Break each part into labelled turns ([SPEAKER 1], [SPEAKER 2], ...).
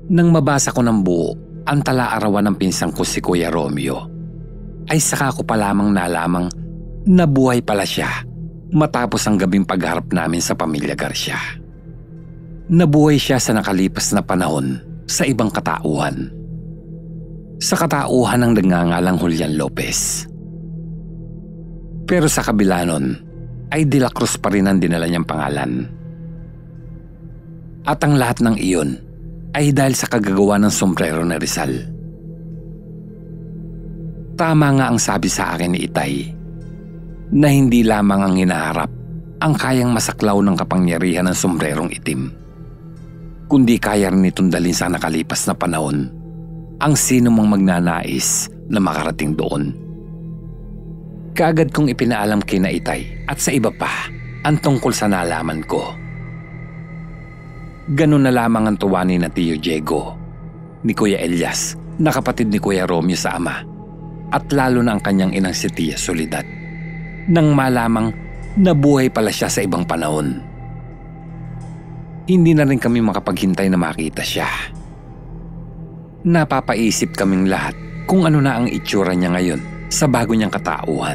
[SPEAKER 1] Nang mabasa ko ng buo ang tala-arawan ng pinsang ko si Kuya Romeo, ay saka ko pa lamang nalamang na buhay pala siya matapos ang gabing pagharap namin sa pamilya Garcia. Nabuhay siya sa nakalipas na panahon sa ibang katauhan. Sa katauhan ng nagngangalang Julian Lopez. Pero sa kabila nun, ay De La Cruz pa rin ang dinala niyang pangalan. At ang lahat ng iyon ay dahil sa kagagawa ng sombrero na Rizal. Tama nga ang sabi sa akin ni Itay na hindi lamang ang hinaharap ang kayang masaklaw ng kapangyarihan ng sombrerong itim, kundi kaya rin itong dalhin sa nakalipas na panahon ang sino mang magnanais na makarating doon. Kaagad kong ipinaalam kina Itay at sa iba pa ang tungkol sa nalaman ko. Ganun na lamang ang tuwa ni Tio Diego, ni Kuya Elias na kapatid ni Kuya Romeo sa ama, at lalo na ang kanyang inang si Tia Soledad, nang malamang nabuhay pala siya sa ibang panahon. Hindi na rin kami makapaghintay na makita siya. Napapaisip kaming lahat kung ano na ang itsura niya ngayon sa bago niyang katauhan.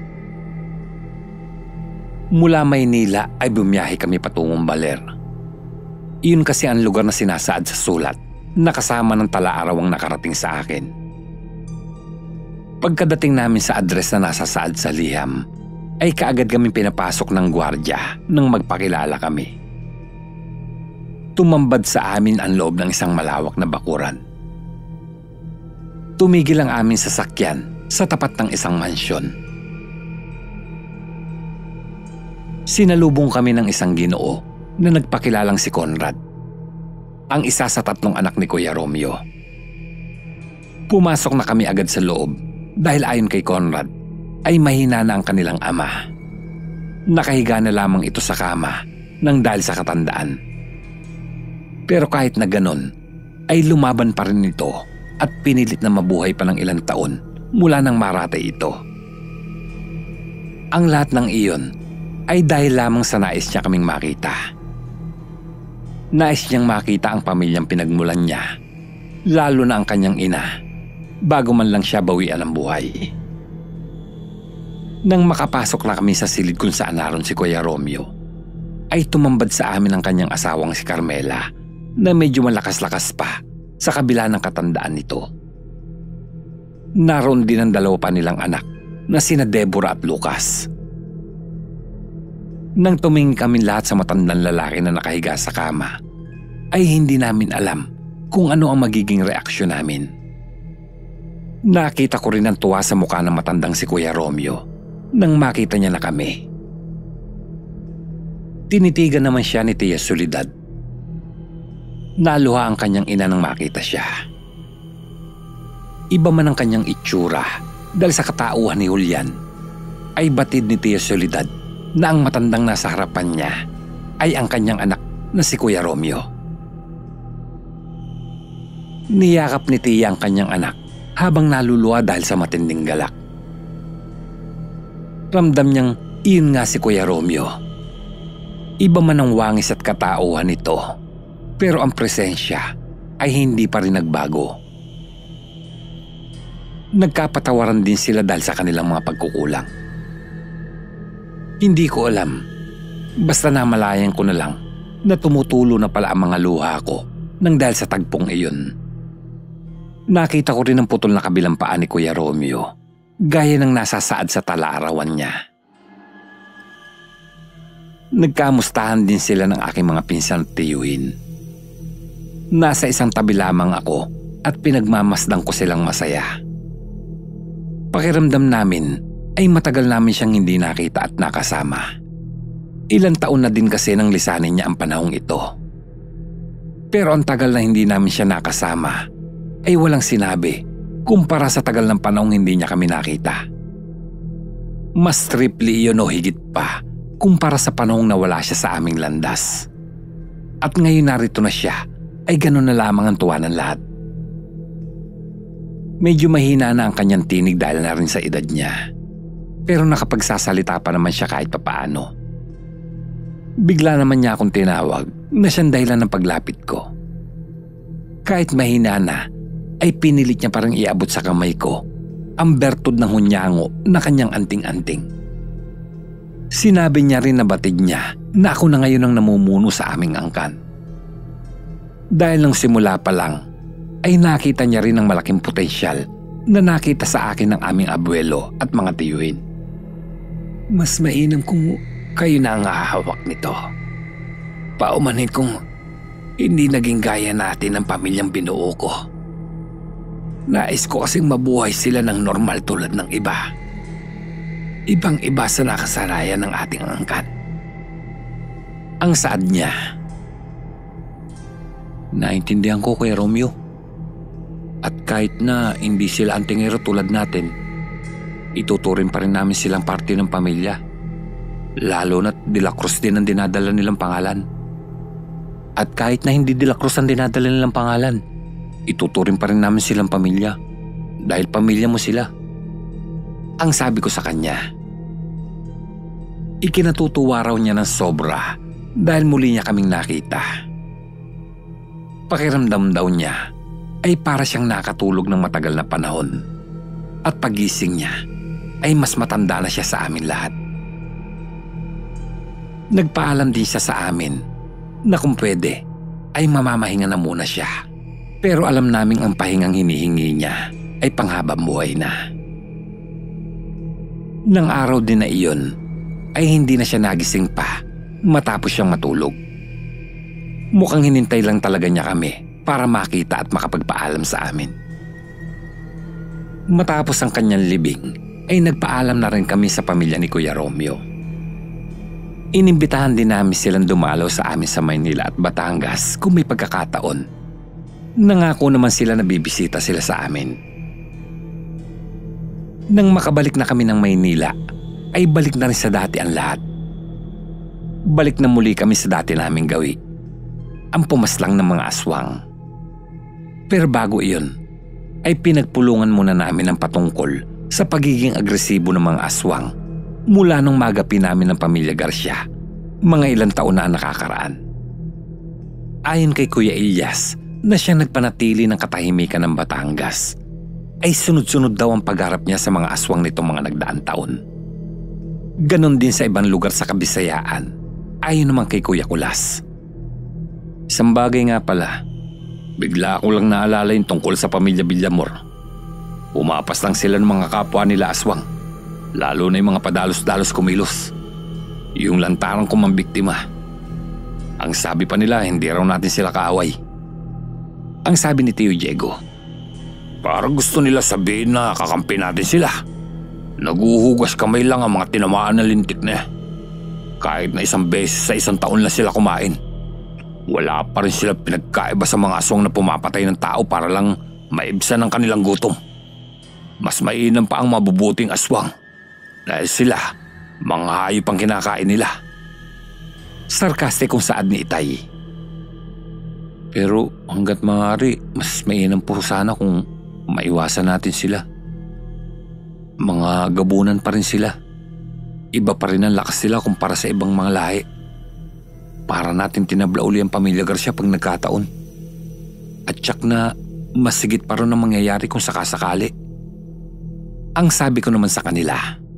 [SPEAKER 1] Mula Maynila ay bumiyahe kami patungong Baler. Iyon kasi ang lugar na sinasaad sa sulat na kasama ng tala-arawang nakarating sa akin. Pagkadating namin sa address na nasasaad sa liham, ay kaagad kaming pinapasok ng gwardya nang magpakilala kami. Tumambad sa amin ang loob ng isang malawak na bakuran. Tumigil ang aming sasakyan sa tapat ng isang mansyon. Sinalubong kami ng isang Ginoo na nagpakilalang si Conrad, ang isa sa 3 anak ni Kuya Romeo. Pumasok na kami agad sa loob dahil ayon kay Conrad ay mahina na ang kanilang ama. Nakahiga na lamang ito sa kama nang dahil sa katandaan. Pero kahit na ganon ay lumaban pa rin ito at pinilit na mabuhay pa ng ilang taon mula nang maratay ito. Ang lahat ng iyon ay dahil lamang sa nais niya kaming makita. Nais niyang makita ang pamilyang pinagmulan niya, lalo na ang kanyang ina, bago man lang siya bawian ng buhay. Nang makapasok na kami sa silid kung saan naroon si Kuya Romeo, ay tumambad sa amin ang kanyang asawang si Carmela na medyo malakas-lakas pa sa kabila ng katandaan nito. Naroon din ang 2 pa nilang anak na sina Deborah at Lucas. Nang tumingin kami lahat sa matandang lalaki na nakahiga sa kama, ay hindi namin alam kung ano ang magiging reaksyon namin. Nakita ko rin ang tuwa sa mukha ng matandang si Kuya Romeo nang makita niya na kami. Tinitigan naman siya ni Tia Soledad. Naluha ang kanyang ina nang makita siya. Iba man ang kanyang itsura dahil sa katauhan ni Julian, ay batid ni Tia Soledad na ang matandang nasa harapan niya ay ang kanyang anak na si Kuya Romeo. Niyakap ni Tia ang kanyang anak habang naluluha dahil sa matinding galak. Ramdam niyang iyon nga si Kuya Romeo. Iba man ang wangis at katauhan nito, pero ang presensya ay hindi pa rin nagbago. Nagkapatawaran din sila dahil sa kanilang mga pagkukulang. Hindi ko alam, basta namalayan ko na lang na tumutulo na pala ang mga luha ko nang dahil sa tagpong iyon. Nakita ko rin ang putol na kabilang paa ni Kuya Romeo, gaya ng nasasaad sa tala-arawan niya. Nagkamustahan din sila ng aking mga pinsan at tiyuhin. Nasa isang tabi lamang ako at pinagmamasdang ko silang masaya. Pakiramdam namin ay matagal namin siyang hindi nakita at nakasama. Ilang taon na din kasi nang lisanin niya ang panahong ito. Pero ang tagal na hindi namin siya nakasama ay walang sinabi kumpara sa tagal ng panahong hindi niya kami nakita. Mas triple iyon o higit pa kumpara sa panahong nawala siya sa aming landas. At ngayon narito na siya ay ganun na lamang ang tuwa ng lahat. Medyo mahina na ang kanyang tinig dahil na rin sa edad niya. Pero nakapagsasalita pa naman siya kahit papaano. Bigla naman niya akong tinawag na siyang dahilan ng paglapit ko. Kahit mahina na, ay pinilit niya parang iabot sa kamay ko ang bertod ng hunyango na kanyang anting-anting. Sinabi niya rin na batid niya na ako na ngayon ang namumuno sa aming angkan. Dahil nang simula pa lang, ay nakita niya rin ang malaking potensyal na nakita sa akin ng aming abuelo at mga tiyuhin. Mas mainam kung kayo na ang hahawak nito. Paumanhin kung hindi naging gaya natin ang pamilyang binuo ko. Nais ko kasing mabuhay sila ng normal tulad ng iba. Ibang-iba sa nakasanayan ng ating angkan. Ang saad niya. Naintindihan ko, Kuya Romeo. At kahit na hindi sila antingero tulad natin, ituturing pa rin namin silang parte ng pamilya. Lalo na't De La Cruz din ang dinadala nilang pangalan. At kahit na hindi De La Cruz ang dinadala nilang pangalan, ituturing pa rin namin silang pamilya. Dahil pamilya mo sila. Ang sabi ko sa kanya. Ikinatutuwa raw niya ng sobra dahil muli niya kaming nakita. Pakiramdam daw niya ay para siyang nakatulog ng matagal na panahon. At pagising niya ay mas matanda na siya sa amin lahat. Nagpaalam din siya sa amin na kung pwede ay mamamahinga na muna siya. Pero alam naming ang pahingang hinihingi niya ay panghabang buhay na. Nang araw din na iyon ay hindi na siya nagising pa matapos siyang matulog. Mukhang hinintay lang talaga niya kami para makita at makapagpaalam sa amin. Matapos ang kanyang libing ay nagpaalam na rin kami sa pamilya ni Kuya Romeo. Inimbitahan din namin silang dumalaw sa amin sa Maynila at Batangas kung may pagkakataon. Nangako naman sila na bibisita sila sa amin. Nang makabalik na kami ng Maynila, ay balik na rin sa dati ang lahat. Balik na muli kami sa dati naming gawi, ang pumaslang ng mga aswang. Pero bago iyon, ay pinagpulungan muna namin ang patungkol sa pagiging agresibo ng mga aswang mula nung magapi namin ng pamilya Garcia, mga ilang taon na nakakaraan. Ayon kay Kuya Elias na siyang nagpanatili ng katahimikan ng Batangas, ay sunod-sunod daw ang pagharap niya sa mga aswang nitong mga nagdaang taon. Ganon din sa ibang lugar sa Kabisayaan, ayon naman kay Kuya Kulas. Isang bagay nga pala, bigla ko lang naalala yung tungkol sa pamilya Villamor. Umapas lang sila ng mga kapwa nila aswang, lalo na yung mga padalos-dalos kumilos. Yung lantarang kumambiktima. Ang sabi pa nila, hindi raw natin sila kaaway. Ang sabi ni Tio Diego, parang gusto nila sabihin na kakampi natin sila. Naguhugas kamay lang ang mga tinamaan ng lintik na. Kahit na isang beses sa isang taon lang sila kumain, wala pa rin sila pinagkaiba sa mga aswang na pumapatay ng tao para lang maibsan ang kanilang gutom. Mas mainam pa ang mabubuting aswang dahil sila, mga hayop ang kinakain nila. Sarkastikong saad ni Itay. Pero hanggat maaari, mas mainam po sana kung maiwasan natin sila. Mga gabunan pa rin sila. Iba pa rin ang lakas nila kumpara sa ibang mga lahi. Para natin tinabla uli ang pamilya Garcia pag nagkataon. At tsak na mas sigit pa rin ang mangyayari kung sakasakali. Ang sabi ko naman sa kanila.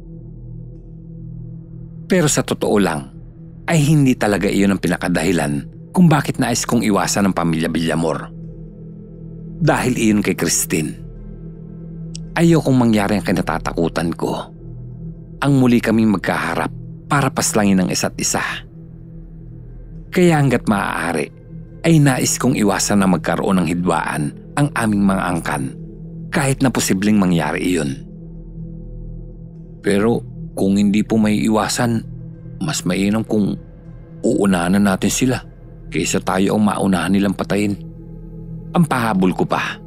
[SPEAKER 1] Pero sa totoo lang, ay hindi talaga iyon ang pinakadahilan kung bakit nais kong iwasan ang pamilya Villamor. Dahil iyon kay Christine. Ayokong mangyari ang kinatatakutan ko. Ang muli kaming magkaharap para paslangin ang isa't isa. Kaya hanggat maaari ay nais kong iwasan na magkaroon ng hidwaan ang aming mga angkan kahit na posibleng mangyari iyon. Pero kung hindi po may iwasan, mas mainam kung uunahan na natin sila kaysa tayo ang maunahan nilang patayin. Ang pahabol ko pa.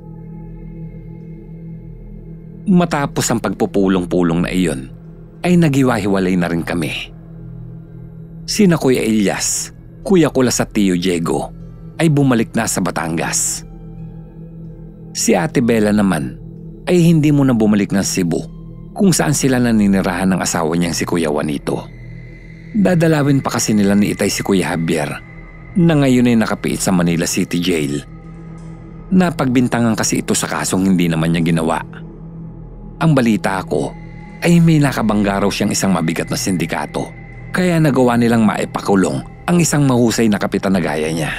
[SPEAKER 1] Matapos ang pagpupulong-pulong na iyon, ay naghiwa-hiwalay na rin kami. Sina Kuya Elias, Kuya Kulas at Tio Diego ay bumalik na sa Batangas. Si Ate Bella naman ay hindi muna bumalik ng Cebu kung saan sila naninirahan ng asawa niyang si Kuya Juanito. Dadalawin pa kasi nila ni Itay si Kuya Javier na ngayon ay nakapiit sa Manila City Jail. Napagbintangan kasi ito sa kasong hindi naman niya ginawa. Ang balita ko ay may nakabangga raw siyang isang mabigat na sindikato, kaya nagawa nilang maipakulong ang isang mahusay na kapitan na gaya niya.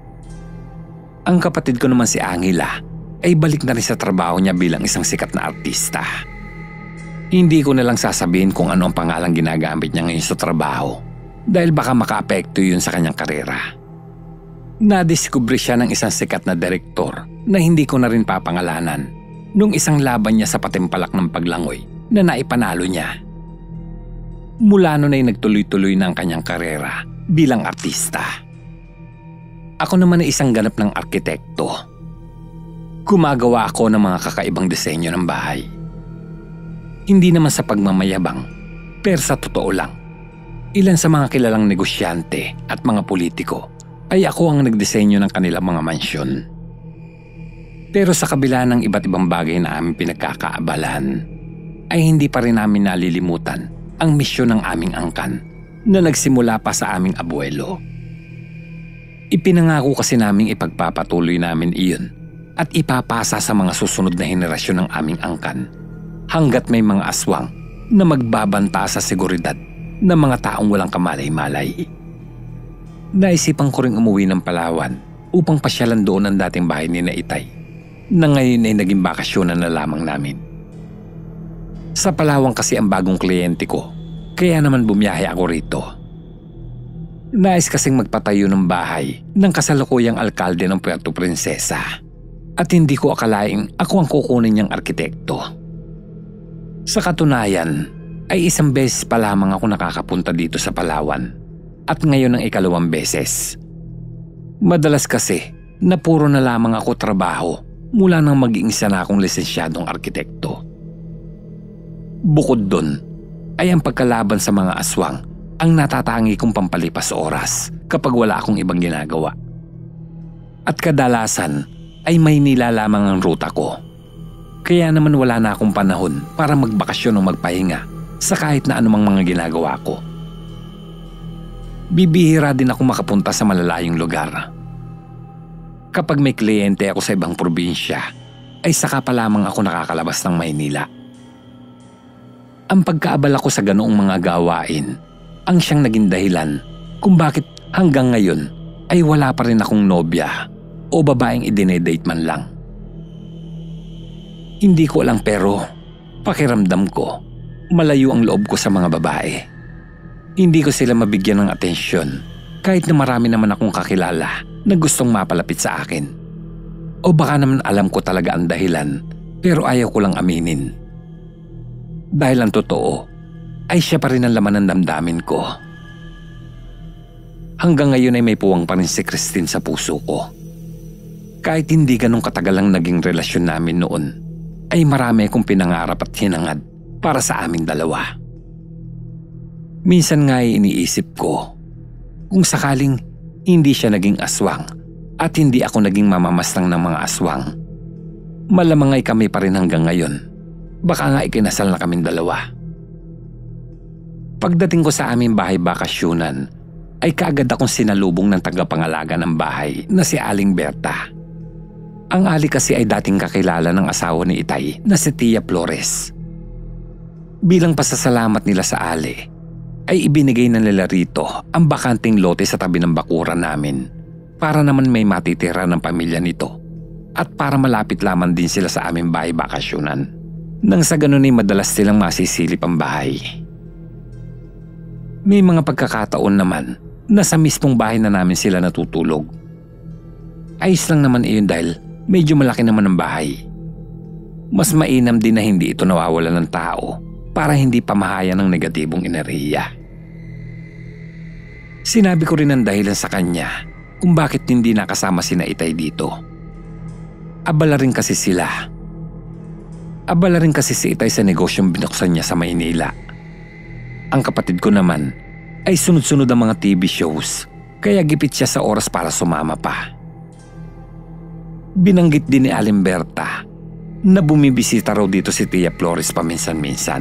[SPEAKER 1] Ang kapatid ko naman si Angela ay balik na rin sa trabaho niya bilang isang sikat na artista. Hindi ko na lang sasabihin kung ano ang pangalang ginagamit niya ngayon sa trabaho dahil baka makaapekto yun sa kanyang karera. Nadiskubre siya ng isang sikat na direktor na hindi ko na rin papangalanan nung isang laban niya sa patimpalak ng paglangoy na naipanalo niya. Mula noon ay nagtuloy-tuloy na ang kanyang karera bilang artista. Ako naman ay isang ganap ng arkitekto. Gumagawa ako ng mga kakaibang disenyo ng bahay. Hindi naman sa pagmamayabang, pero sa totoo lang, ilan sa mga kilalang negosyante at mga politiko ay ako ang nagdisenyo ng kanilang mga mansyon. Pero sa kabila ng iba't ibang bagay na aming pinagkakaabalahan, ay hindi pa rin namin nalilimutan ang misyon ng aming angkan na nagsimula pa sa aming abuelo. Ipinangako kasi naming ipagpapatuloy namin iyon at ipapasa sa mga susunod na henerasyon ng aming angkan hanggat may mga aswang na magbabanta sa seguridad ng mga taong walang kamalay-malay. Naisipan ko ring umuwi ng Palawan upang pasyalan doon ang dating bahay ni Itay na ngayon ay naging bakasyonan na lamang namin. Sa Palawan kasi ang bagong kliyente ko, kaya naman bumiyahe ako rito. Nais kasing magpatayo ng bahay ng kasalukuyang alkalde ng Puerto Princesa at hindi ko akalaing ako ang kukunin niyang arkitekto. Sa katunayan ay isang beses pa lamang ako nakakapunta dito sa Palawan at ngayon ang ikalawang beses. Madalas kasi na puro na lamang ako trabaho mula nang maging isa na akong lisensyadong arkitekto. Bukod doon ay ang pagkalaban sa mga aswang ang natatangi kong pampalipas oras kapag wala akong ibang ginagawa. At kadalasan ay Maynila lamang ang ruta ko. Kaya naman wala na akong panahon para magbakasyon o magpahinga sa kahit na anumang mga ginagawa ko. Bibihira din ako makapunta sa malalayong lugar. Kapag may kliyente ako sa ibang probinsya, ay saka pa lamang ako nakakalabas ng Maynila. Ang pagkaabala ko sa ganoong mga gawain ang siyang naging dahilan kung bakit hanggang ngayon ay wala pa rin akong nobya o babaeng idinedate man lang. Hindi ko alam pero pakiramdam ko malayo ang loob ko sa mga babae. Hindi ko sila mabigyan ng atensyon kahit na marami naman akong kakilala na gustong mapalapit sa akin. O baka naman alam ko talaga ang dahilan pero ayaw ko lang aminin. Dahil ang totoo ay siya pa rin ang laman ng damdamin ko. Hanggang ngayon ay may puwang pa rin si Christine sa puso ko. Kahit hindi ganong katagal ang naging relasyon namin noon, ay marami akong pinangarap at hinangad para sa aming dalawa. Minsan nga ay iniisip ko, kung sakaling hindi siya naging aswang at hindi ako naging mamamastang ng mga aswang, malamang ay kami pa rin hanggang ngayon. Baka nga ikinasal na kaming dalawa. Pagdating ko sa aming bahay bakasyunan, ay kaagad akong sinalubong ng tagapangalaga ng bahay na si Aling Berta. Ang Ali kasi ay dating kakilala ng asawa ni Itay na si Tia Flores. Bilang pasasalamat nila sa Ali, ay ibinigay na nila rito ang bakanting lote sa tabi ng bakuran namin para naman may matitira ng pamilya nito at para malapit lamang din sila sa aming bahay bakasyunan. Nang sa ganun ay madalas silang masisilip ang bahay. May mga pagkakataon naman na sa mismong bahay na namin sila natutulog. Ayos lang naman iyon dahil medyo malaki naman ang bahay. Mas mainam din na hindi ito nawawala ng tao para hindi pamahaya ng negatibong enerhiya. Sinabi ko rin ang dahilan sa kanya kung bakit hindi nakasama sina Itay dito. Abala rin kasi sila. Abala rin kasi si Itay sa negosyong binuksan niya sa Maynila. Ang kapatid ko naman ay sunod-sunod ang mga TV shows kaya gipit siya sa oras para sumama pa. Binanggit din ni Aling Berta na bumibisita raw dito si Tia Flores paminsan-minsan.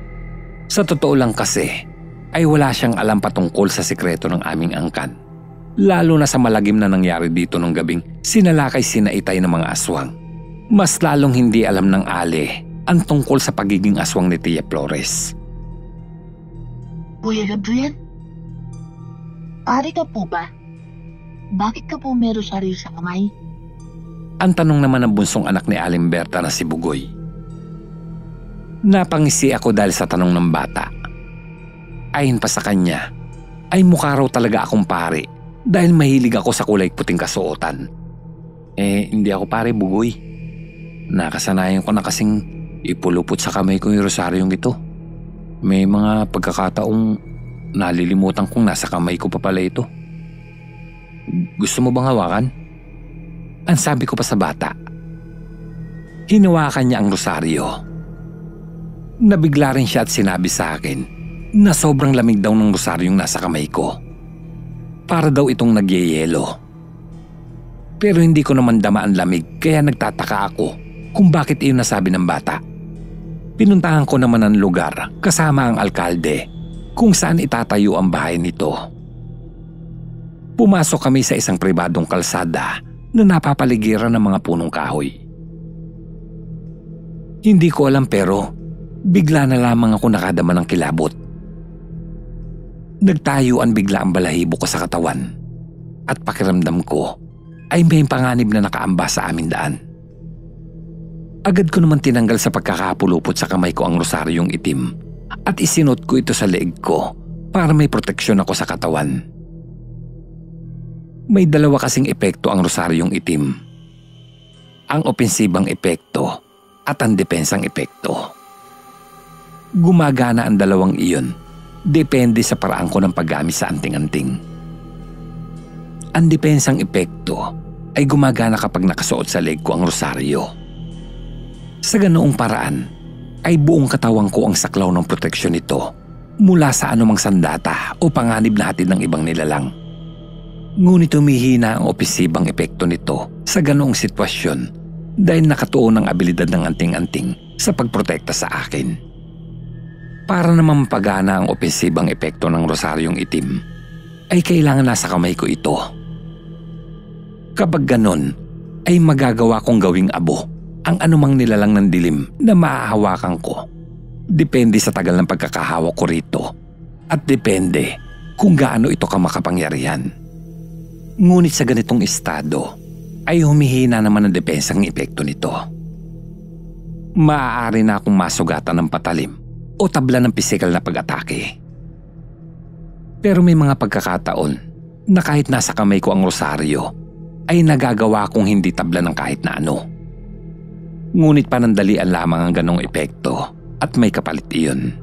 [SPEAKER 1] Sa totoo lang kasi ay wala siyang alam patungkol sa sikreto ng aming angkan Lalo na sa malagim na nangyari dito nung gabing sinalakay sinaitay ng mga aswang. Mas lalong hindi alam ng Ale ang tungkol sa pagiging aswang ni Tia Flores.
[SPEAKER 2] Kuya Gabriel? Pare ka po ba? Bakit ka po meron sarili sa kamay?
[SPEAKER 1] Ang tanong naman ng bunsong anak ni Aling Berta na si Bugoy. Napangisi ako dahil sa tanong ng bata. Ayon pa sa kanya, ay mukha raw talaga akong pare dahil mahilig ako sa kulay puting kasuotan. Hindi ako pare, Bugoy. Nakasanayan ko na kasing ipulupot sa kamay ko yung rosaryong ito. May mga pagkakataong nalilimutan kong nasa kamay ko pa pala ito. Gusto mo bang hawakan? Ang sabi ko pa sa bata. Hinawakan niya ang rosaryo. Nabigla rin siya at sinabi sa akin na sobrang lamig daw ng rosaryong nasa kamay ko. Para daw itong nagyeyelo. Pero hindi ko naman dama ang lamig kaya nagtataka ako kung bakit iyon nasabi ng bata. Pinuntahan ko naman ang lugar kasama ang alkalde kung saan itatayo ang bahay nito. Pumasok kami sa isang pribadong kalsada na napapaligiran ng mga punong kahoy. Hindi ko alam pero bigla na lamang ako nakadama ng kilabot. Nagtayuan bigla ang balahibo ko sa katawan at pakiramdam ko ay may panganib na nakaamba sa aming daan. Agad ko naman tinanggal sa pagkakapulupot sa kamay ko ang rosaryong itim at isinuot ko ito sa leeg ko para may proteksyon ako sa katawan. May dalawa kasing epekto ang rosaryong itim. Ang opensibang epekto at ang depensang epekto. Gumagana ang dalawang iyon. Depende sa paraan ko ng paggamit sa anting-anting. Ang depensang epekto ay gumagana kapag nakasuot sa leg ko ang rosaryo. Sa ganoong paraan ay buong katawan ko ang saklaw ng proteksyon nito mula sa anumang sandata o panganib na hatid ng ibang nilalang. Ngunit humihina ang opisibang epekto nito sa ganoong sitwasyon dahil nakatuon ang abilidad ng anting-anting sa pagprotekta sa akin. Para naman mapagana ang opensibang epekto ng rosaryong itim, ay kailangan nasa kamay ko ito. Kapag ganon, ay magagawa kong gawing abo ang anumang nilalang ng dilim na maahawakan ko. Depende sa tagal ng pagkakahawak ko rito at depende kung gaano ito kamakapangyarihan. Ngunit sa ganitong estado, ay humihina naman ang depensang epekto nito. Maaari na akong masugatan ng patalim o tabla ng pisikal na pag-atake. Pero may mga pagkakataon na kahit nasa kamay ko ang rosaryo, ay nagagawa kong hindi tabla ng kahit na ano. Ngunit panandalian lamang ang ganong epekto at may kapalit iyon.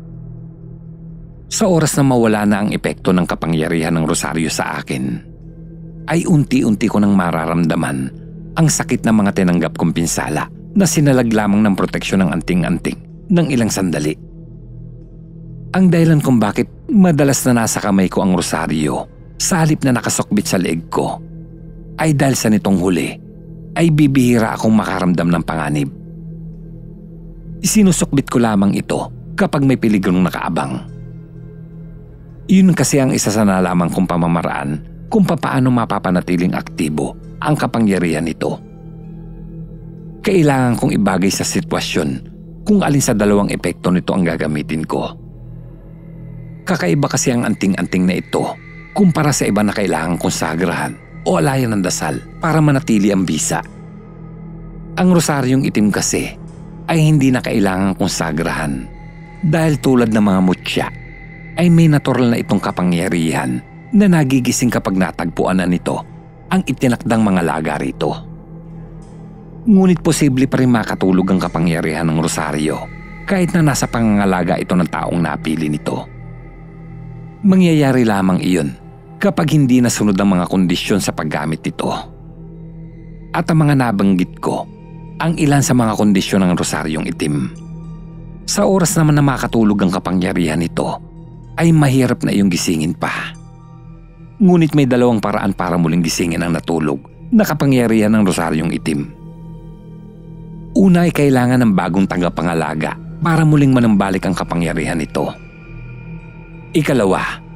[SPEAKER 1] Sa oras na mawala na ang epekto ng kapangyarihan ng rosaryo sa akin, ay unti-unti ko nang mararamdaman ang sakit ng mga tinanggap kong pinsala na sinalag lamang ng proteksyon ng anting-anting ng ilang sandali. Ang dahilan kung bakit madalas na nasa kamay ko ang rosaryo sa halip na nakasukbit sa leeg ko ay dahil sa nitong huli ay bibihira akong makaramdam ng panganib. Isinusukbit ko lamang ito kapag may peligrong nakaabang. Yun kasi ang isa sa nalaman kong pamamaraan kung papaano mapapanatiling aktibo ang kapangyarihan nito. Kailangan kong ibagay sa sitwasyon kung alin sa dalawang epekto nito ang gagamitin ko. Kakaiba kasi ang anting-anting na ito kumpara sa iba na kailangan kong sagrahan o alayan ng dasal para manatili ang bisa. Ang rosaryong itim kasi ay hindi na kailangan kong sagrahan dahil tulad ng mga mutya ay may natural na itong kapangyarihan na nagigising kapag natagpuan na nito ang itinakdang mga laga rito. Ngunit posible pa rin makatulog ang kapangyarihan ng rosaryo kahit na nasa pangangalaga ito ng taong napili nito. Mangyayari lamang iyon kapag hindi nasunod ang mga kondisyon sa paggamit nito. At ang mga nabanggit ko, ang ilan sa mga kondisyon ng rosaryong itim. Sa oras naman na makatulog ang kapangyarihan nito, ay mahirap na iyong gisingin pa. Ngunit may dalawang paraan para muling gisingin ang natulog na kapangyarihan ng rosaryong itim. Una ay kailangan ng bagong tagapangalaga para muling manambalik ang kapangyarihan nito. Ikalawa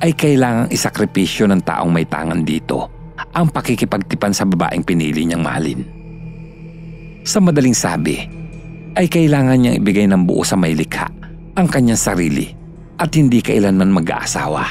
[SPEAKER 1] ay kailangang isakripisyo ng taong may tangan dito ang pakikipagtipan sa babaeng pinili niyang mahalin. Sa madaling sabi, ay kailangan niyang ibigay ng buo sa may likha ang kanyang sarili at hindi kailanman mag-aasawa.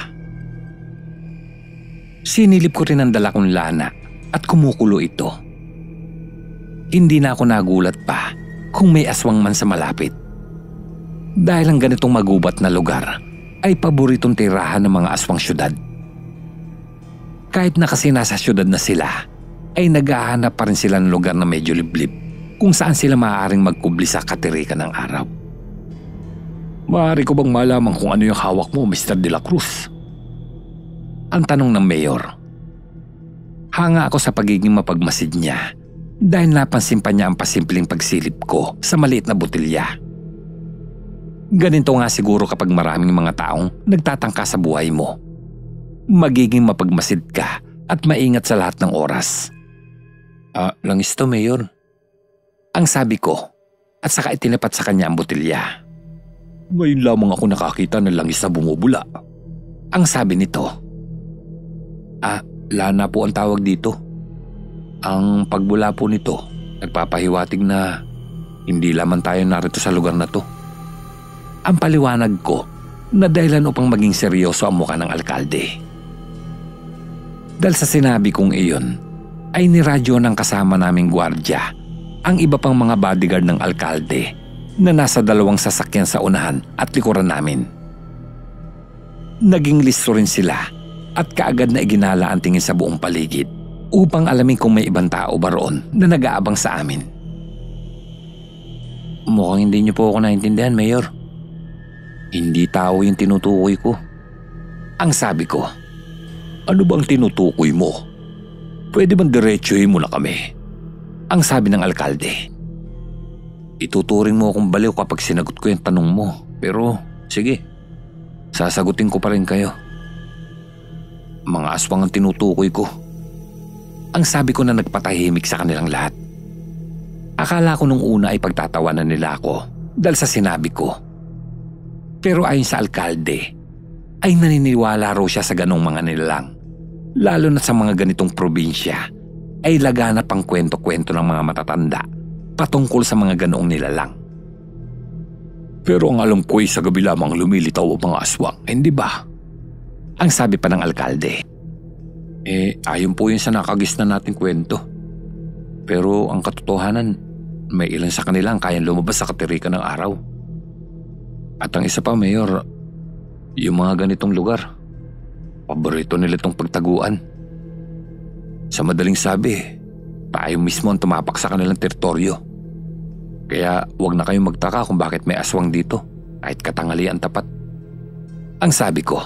[SPEAKER 1] Sinilip ko rin ang dala kong lana at kumukulo ito. Hindi na ako nagulat pa kung may aswang man sa malapit. Dahil ang ganitong magubat na lugar ay paboritong tirahan ng mga aswang syudad. Kahit na kasi nasa syudad na sila, ay naghahanap pa rin sila ng lugar na medyo liblib kung saan sila maaaring magkubli sa katirikan ng araw. Maaari ko bang malaman kung ano yung hawak mo, Mr. De La Cruz? Ang tanong ng mayor. Hanga ako sa pagiging mapagmasid niya dahil napansin pa niya ang pasimpleng pagsilip ko sa maliit na botilya. Ganito nga siguro kapag maraming mga taong nagtatangka sa buhay mo. Magiging mapagmasid ka at maingat sa lahat ng oras. Langis to, Mayor. Ang sabi ko at saka itinapat sa kanya ang botilya. Ngayon lamang ako nakakita ng langis na bumubula. Ang sabi nito. Lana po ang tawag dito. Ang pagbula po nito, nagpapahiwatig na hindi lamang tayo narito sa lugar na to. Ang paliwanag ko na dahilan upang maging seryoso ang mukha ng alkalde. Dahil sa sinabi kong iyon, ay niradyo ng kasama naming gwardya ang iba pang mga bodyguard ng alkalde na nasa 2 sasakyan sa unahan at likuran namin. Naging listo rin sila at kaagad na iginala ang tingin sa buong paligid upang alamin kung may ibang tao ba roon na nag-aabang sa amin. Mukhang hindi niyo po ako naintindihan, Mayor. Hindi tao yung tinutukoy ko. Ang sabi ko. Ano bang tinutukoy mo? Pwede bang diretsuhin mo na kami? Ang sabi ng alkalde. Ituturing mo akong baliw kapag sinagot ko yung tanong mo. Pero sige, sasagutin ko pa rin kayo. Mga aswang ang tinutukoy ko. Ang sabi ko na nagpatahimik sa kanilang lahat. Akala ko nung una ay pagtatawanan nila ako dahil sa sinabi ko. Pero ayon sa alkalde, ay naniniwala raw siya sa ganong mga nilalang. Lalo na sa mga ganitong probinsya, ay laganap ang kwento-kwento ng mga matatanda patungkol sa mga ganoong nilalang. Pero ang alam ko ay sa gabi lamang lumilitaw ang mga aswang, hindi ba? Ang sabi pa ng alkalde. Ayon po yun sa nakagis na nating kwento. Pero ang katotohanan, may ilan sa kanila ang kayang lumabas sa katirikan ng araw. At ang isa pa, Mayor, yung mga ganitong lugar, paborito nila itong pagtaguan. Sa madaling sabi, tayo mismo ang tumapak sa kanilang teritoryo. Kaya huwag na kayong magtaka kung bakit may aswang dito, kahit katanghalian tapat. Ang sabi ko.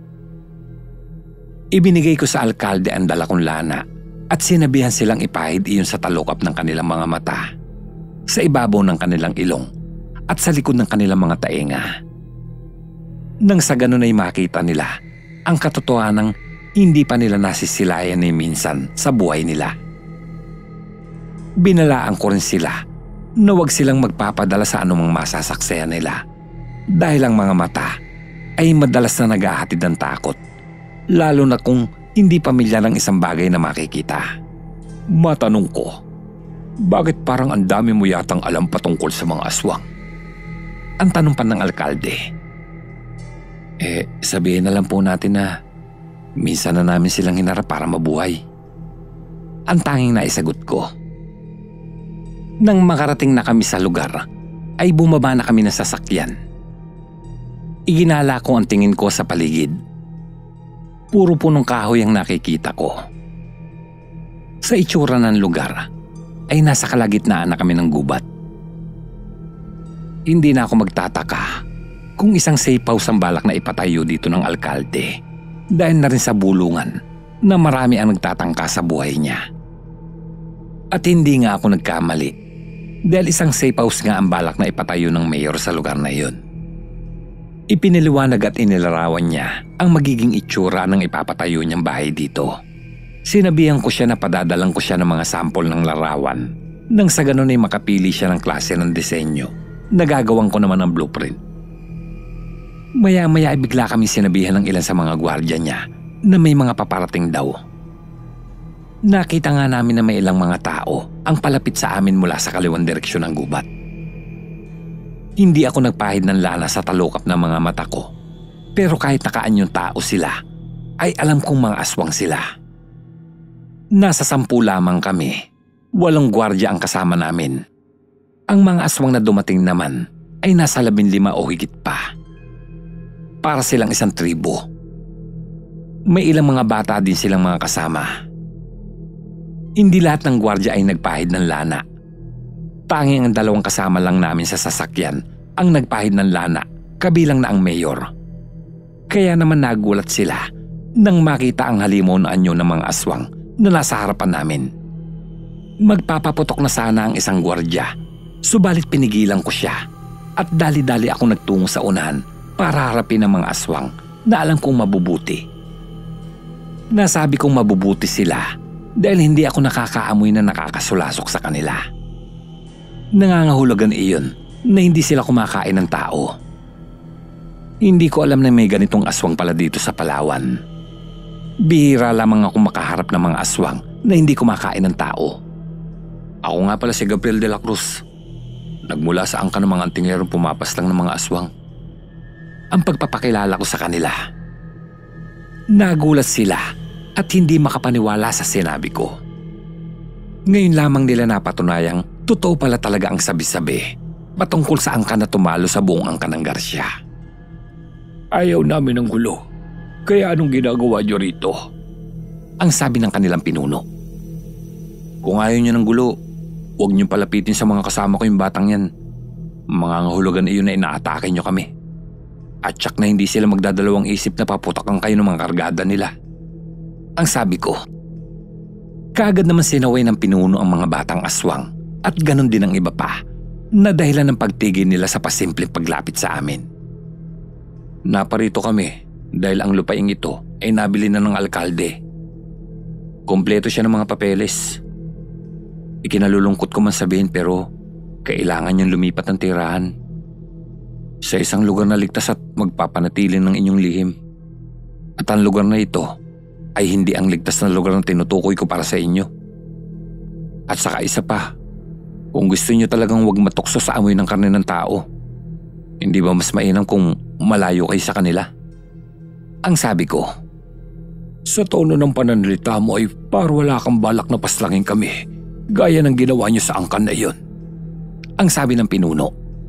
[SPEAKER 1] Ibinigay ko sa alkalde ang dala kong lana at sinabihan silang ipahid iyon sa talukap ng kanilang mga mata, sa ibabaw ng kanilang ilong at sa likod ng kanilang mga tainga. Nang sa ganun ay makita nila ang katotohanang hindi pa nila nasisilayan ni minsan sa buhay nila. Binalaan ko rin sila na huwag silang magpapadala sa anumang masasaksayan nila dahil ang mga mata ay madalas na naghahatid ng takot, lalo na kung hindi pamilya ng isang bagay na makikita. Matanong ko, bakit parang ang dami mo yatang alam patungkol sa mga aswang? Ang tanong pa ng alkalde. Sabihin na lang po natin na minsan na namin silang hinarap para mabuhay. Ang tanging naisagot ko. Nang makarating na kami sa lugar, ay bumaba na kami ng sasakyan. Iginala ko ang tingin ko sa paligid. Puro punong kahoy ang nakikita ko. Sa itsura ng lugar, ay nasa kalagitnaan na kami ng gubat. Hindi na ako magtataka kung isang safe house ang balak na ipatayo dito ng alkalde dahil na rin sa bulungan na marami ang nagtatangka sa buhay niya. At hindi nga ako nagkamali dahil isang safe house nga ang balak na ipatayo ng mayor sa lugar na iyon. Ipiniliwanag at inilarawan niya ang magiging itsura ng ipapatayo niyang bahay dito. Sinabihan ko siya na padadalang ko siya ng mga sampol ng larawan nang sa ganun ay makapili siya ng klase ng disenyo. Nagagawan ko naman ang blueprint. Maya-maya ay bigla kami sinabihan ng ilan sa mga gwardiya niya na may mga paparating daw. Nakita nga namin na may ilang mga tao ang palapit sa amin mula sa kaliwang direksyon ng gubat. Hindi ako nagpahid ng lana sa talukap ng mga mata ko, pero kahit nakaanyong tao sila, ay alam kong mga aswang sila. Nasa 10 lamang kami, 8 gwardiya ang kasama namin. Ang mga aswang na dumating naman ay nasa 15 o higit pa. Para silang isang tribo. May ilang mga bata din silang mga kasama. Hindi lahat ng gwardiya ay nagpahid ng lana. Tanging ang 2 kasama lang namin sa sasakyan ang nagpahid ng lana, kabilang na ang mayor. Kaya naman nagulat sila nang makita ang halimaw na anyo ng mga aswang na nasa harapan namin. Magpapaputok na sana ang isang gwardiya, subalit pinigilan ko siya at dali-dali ako nagtungo sa unahan para harapin ang mga aswang na alam kong mabubuti. Nasabi kong mabubuti sila dahil hindi ako nakakaamoy na nakakasulasok sa kanila. Nangangahulugan iyon na hindi sila kumakain ng tao. Hindi ko alam na may ganitong aswang pala dito sa Palawan. Bihira lamang ako makaharap ng mga aswang na hindi kumakain ng tao. Ako nga pala si Gabriel de la Cruz. Nagmula sa angka ng mga antinglerong pumapaslang ng mga aswang. Ang pagpapakilala ko sa kanila. Nagulat sila at hindi makapaniwala sa sinabi ko. Ngayon lamang nila napatunayang totoo pala talaga ang sabi-sabi patungkol sa angka na tumalo sa buong angka ng Garcia. Ayaw namin ng gulo, kaya anong ginagawa niyo rito? Ang sabi ng kanilang pinuno. Kung ayaw niyo ng gulo, huwag niyo palapitin sa mga kasama ko yung batang yan. Mga ngahulugan iyon na inaatake niyo kami. At tsak na hindi sila magdadalawang isip na paputakan kayo ng mga kargada nila. Ang sabi ko. Kaagad naman sinaway ng pinuno ang mga batang aswang at ganon din ang iba pa na dahilan ng pagtigil nila sa pasimpleng paglapit sa amin. Naparito kami dahil ang lupaing ito ay nabili na ng alkalde. Kompleto siya ng mga papeles. Ikinalulungkot ko man sabihin pero kailangan niyang lumipat ng tirahan. Sa isang lugar na ligtas at magpapanatili ng inyong lihim. At ang lugar na ito ay hindi ang ligtas na lugar na tinutukoy ko para sa inyo. At saka isa pa, kung gusto niyo talagang huwag matukso sa amoy ng karne ng tao, hindi ba mas mainam kung malayo kayo sa kanila? Ang sabi ko. Sa tono ng pananalita mo ay par wala kang balak na paslangin kami, gaya ng ginawa niyo sa angkan na iyon. Ang sabi ng pinuno.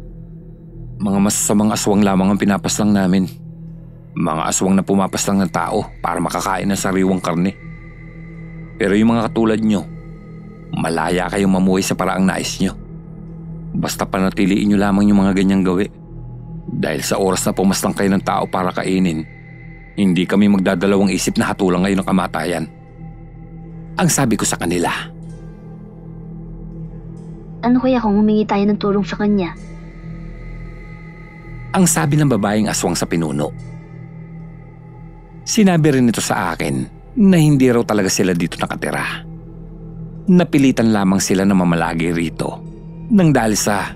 [SPEAKER 1] Mga masasamang aswang lamang ang pinapaslang namin. Mga aswang na pumapaslang ng tao para makakain ng sariwang karne. Pero yung mga katulad nyo, malaya kayong mamuhay sa paraang nais nyo. Basta panatiliin nyo lamang yung mga ganyang gawi. Dahil sa oras na pumaslang kayo ng tao para kainin, hindi kami magdadalawang isip na hatulang kayo ng kamatayan. Ang sabi ko sa kanila.
[SPEAKER 2] Ano kaya kung humingi tayo ng tulong sa kanya?
[SPEAKER 1] Ang sabi ng babaeng aswang sa pinuno. Sinabi rin ito sa akin na hindi raw talaga sila dito nakatira. Napilitan lamang sila na mamalagi rito nang dahil sa...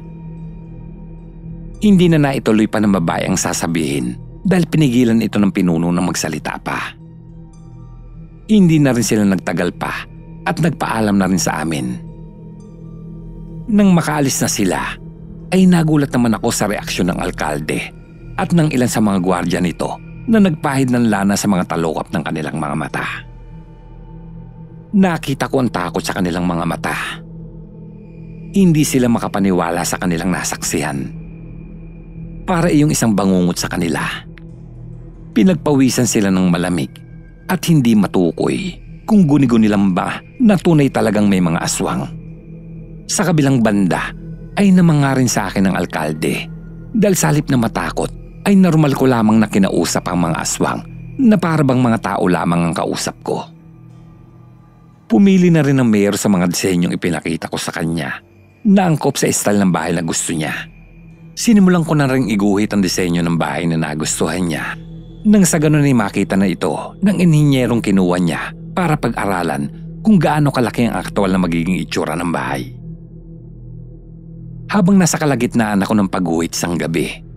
[SPEAKER 1] Hindi na naituloy pa ng babae ang sasabihin dahil pinigilan ito ng pinuno na magsalita pa. Hindi na rin sila nagtagal pa at nagpaalam na rin sa amin. Nang makaalis na sila, ay nagulat naman ako sa reaksyon ng alkalde at ng ilan sa mga gwardiya nito na nagpahid ng lana sa mga talukap ng kanilang mga mata. Nakita ko ang takot sa kanilang mga mata. Hindi sila makapaniwala sa kanilang nasaksihan. Para iyong isang bangungot sa kanila. Pinagpawisan sila ng malamig at hindi matukoy kung guni-guni lang ba na tunay talagang may mga aswang. Sa kabilang banda ay namanga rin sa akin ng alkalde dahil sa halip na matakot ay normal ko lamang na kinausap ang mga aswang na para bang mga tao lamang ang kausap ko. Pumili na rin ng mayor sa mga disenyong ipinakita ko sa kanya na angkop sa style ng bahay na gusto niya. Sinimulan ko na rin iguhit ang disenyo ng bahay na nagustuhan niya nang sa ganun ay makita na ito ng inhinyerong kinuha niya para pag-aralan kung gaano kalaki ang aktual na magiging itsura ng bahay. Habang nasa kalagitnaan ako ng pagguhit sang gabi,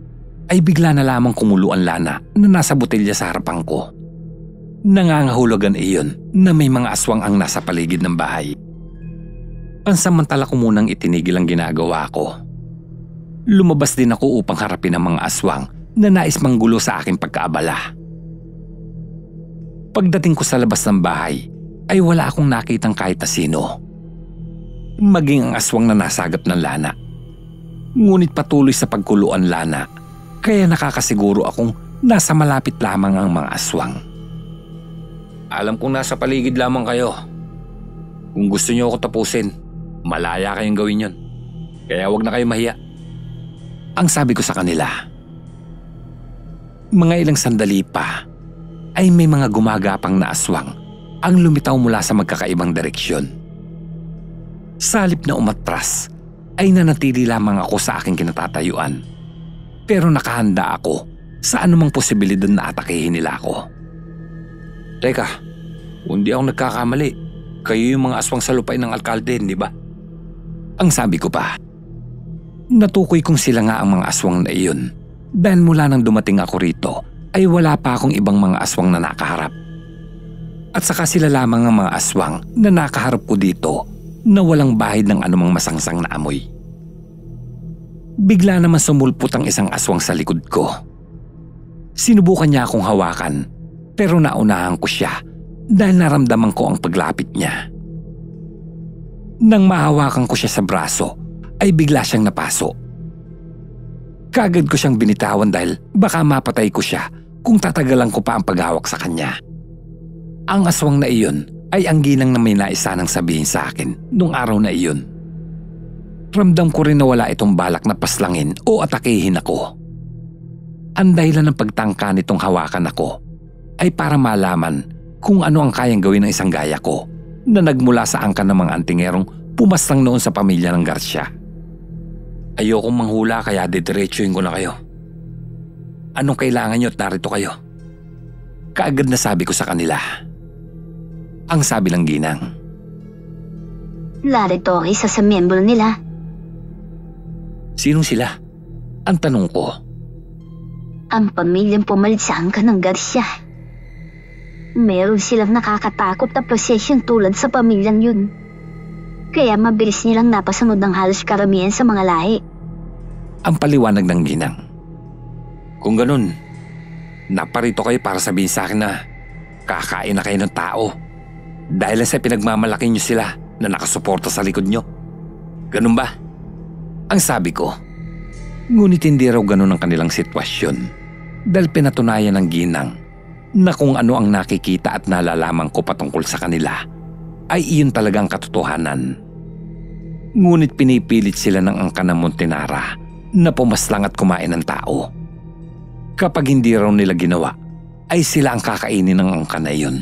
[SPEAKER 1] ay bigla na lamang kumulo ang lana na nasa botelya sa harapan ko. Nangangahulugan iyon na may mga aswang ang nasa paligid ng bahay. Pansamantala ko munang itinigil ang ginagawa ko. Lumabas din ako upang harapin ang mga aswang na nais manggulo sa aking pagkaabala. Pagdating ko sa labas ng bahay ay wala akong nakitang kahit na sino. Maging ang aswang na nasagap ng lana. Ngunit patuloy sa pagkuluan lana, kaya nakakasiguro akong nasa malapit lamang ang mga aswang. Alam kong nasa paligid lamang kayo. Kung gusto niyo ako tapusin, malaya kayong gawin yon. Kaya wag na kayo mahiya. Ang sabi ko sa kanila. Mga ilang sandali pa ay may mga gumagapang na aswang ang lumitaw mula sa magkakaibang direksyon. Sa halip na umatras ay nanatili lamang ako sa aking kinatatayuan. Pero nakahanda ako sa anumang posibilidad na atakehin nila ako. Teka, kung di ako nagkakamali, kayo yung mga aswang sa lupain ng alkalde, di ba? Ang sabi ko pa. Natukoy kong sila nga ang mga aswang na iyon dahil mula nang dumating ako rito ay wala pa akong ibang mga aswang na nakaharap. At saka sila lamang ang mga aswang na nakaharap ko dito na walang bahid ng anumang masangsang na amoy. Bigla naman sumulpot ang isang aswang sa likod ko. Sinubukan niya akong hawakan pero naunahan ko siya dahil naramdaman ko ang paglapit niya. Nang mahawakan ko siya sa braso ay bigla siyang napaso. Kaagad ko siyang binitawan dahil baka mapatay ko siya kung tatagalan ko pa ang paghawak sa kanya. Ang aswang na iyon ay ang ginang na may nais sanang sabihin sa akin nung araw na iyon. Ramdam ko rin na wala itong balak na paslangin o atakehin ako. Ang dahilan ng pagtangka nitong hawakan ako ay para malaman kung ano ang kayang gawin ng isang gaya ko na nagmula sa angkan ng mga antingerong pumaslang noon sa pamilya ng Garcia. Ayokong manghula kaya didiretsuhin ko na kayo. Anong kailangan nyo at narito kayo? Kaagad na sabi ko sa kanila. Ang sabi ng ginang.
[SPEAKER 2] Larito isa sa miyembro nila.
[SPEAKER 1] Sinong sila? Ang tanong ko.
[SPEAKER 2] Ang pamilyang pumalit sa angkan ng Garcia. Meron silang nakakatakot na prosesyon tulad sa pamilyang yun. Kaya mabilis nilang napasunod ng halos karamihan sa mga lahi.
[SPEAKER 1] Ang paliwanag ng ginang. Kung ganun, naparito kayo para sabihin sa akin na kakain na kayo ng tao dahil sa pinagmamalaki nyo sila na nakasuporta sa likod nyo. Ganun ba? Ang sabi ko. Ngunit hindi raw ganun ang kanilang sitwasyon dahil pinatunayan ng ginang na kung ano ang nakikita at nalalaman ko patungkol sa kanila ay iyon talagang katotohanan. Ngunit pinipilit sila ng angkan ng Montenara na pumaslang at kumain ng tao. Kapag hindi raw nila ginawa, ay sila ang kakainin ng angkan na iyon.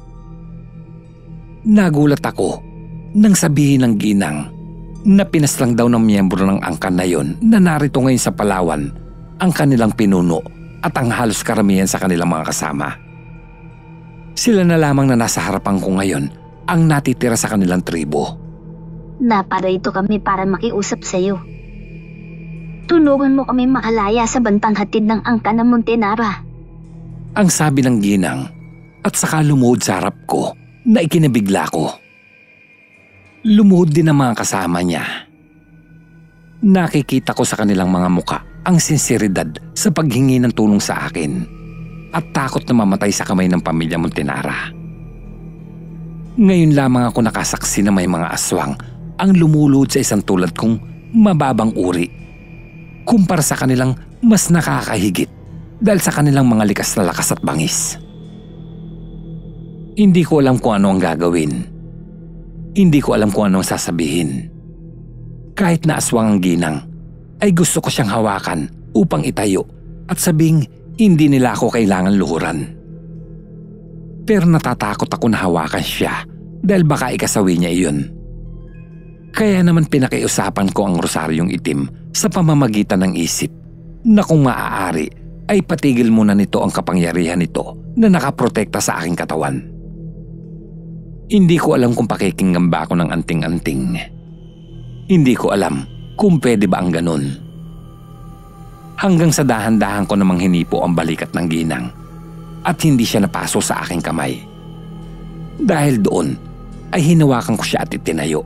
[SPEAKER 1] Nagulat ako nang sabihin ng ginang na pinaslang daw ng miyembro ng angkan na iyon na narito ngayon sa Palawan ang kanilang pinuno at ang halos karamihan sa kanilang mga kasama. Sila na lamang na nasa harapan ko ngayon ang natitira sa kanilang tribo.
[SPEAKER 2] Naparito kami para makiusap sa iyo. Tulungan mo kami makalaya sa bantang hatid ng angkan ng Montenara.
[SPEAKER 1] Ang sabi ng ginang at saka lumuhod sa harap ko na ikinabigla ko. Lumuhod din ang mga kasama niya. Nakikita ko sa kanilang mga muka ang sinseridad sa paghingi ng tulong sa akin at takot na mamatay sa kamay ng pamilya Montenara. Ngayon lamang ako nakasaksi na may mga aswang ang lumulod sa isang tulad kong mababang uri kumpara sa kanilang mas nakakahigit dahil sa kanilang mga likas na lakas at bangis. Hindi ko alam kung ano ang gagawin. Hindi ko alam kung ano ang sasabihin. Kahit na aswang ang ginang, ay gusto ko siyang hawakan upang itayo at sabing hindi nila ako kailangan luhuran. Pero natatakot ako na hawakan siya dahil baka ikasawi niya iyon. Kaya naman pinakiusapan ko ang rosaryong itim sa pamamagitan ng isip na kung maaari ay patigil muna nito ang kapangyarihan nito na nakaprotekta sa aking katawan. Hindi ko alam kung pakikinggan ba ako ng anting-anting. Hindi ko alam kung pwede ba ang ganun. hanggang sa dahan-dahan ko namang hinipo ang balikat ng ginang at hindi siya napaso sa aking kamay. Dahil doon ay hinawakan ko siya at itinayo.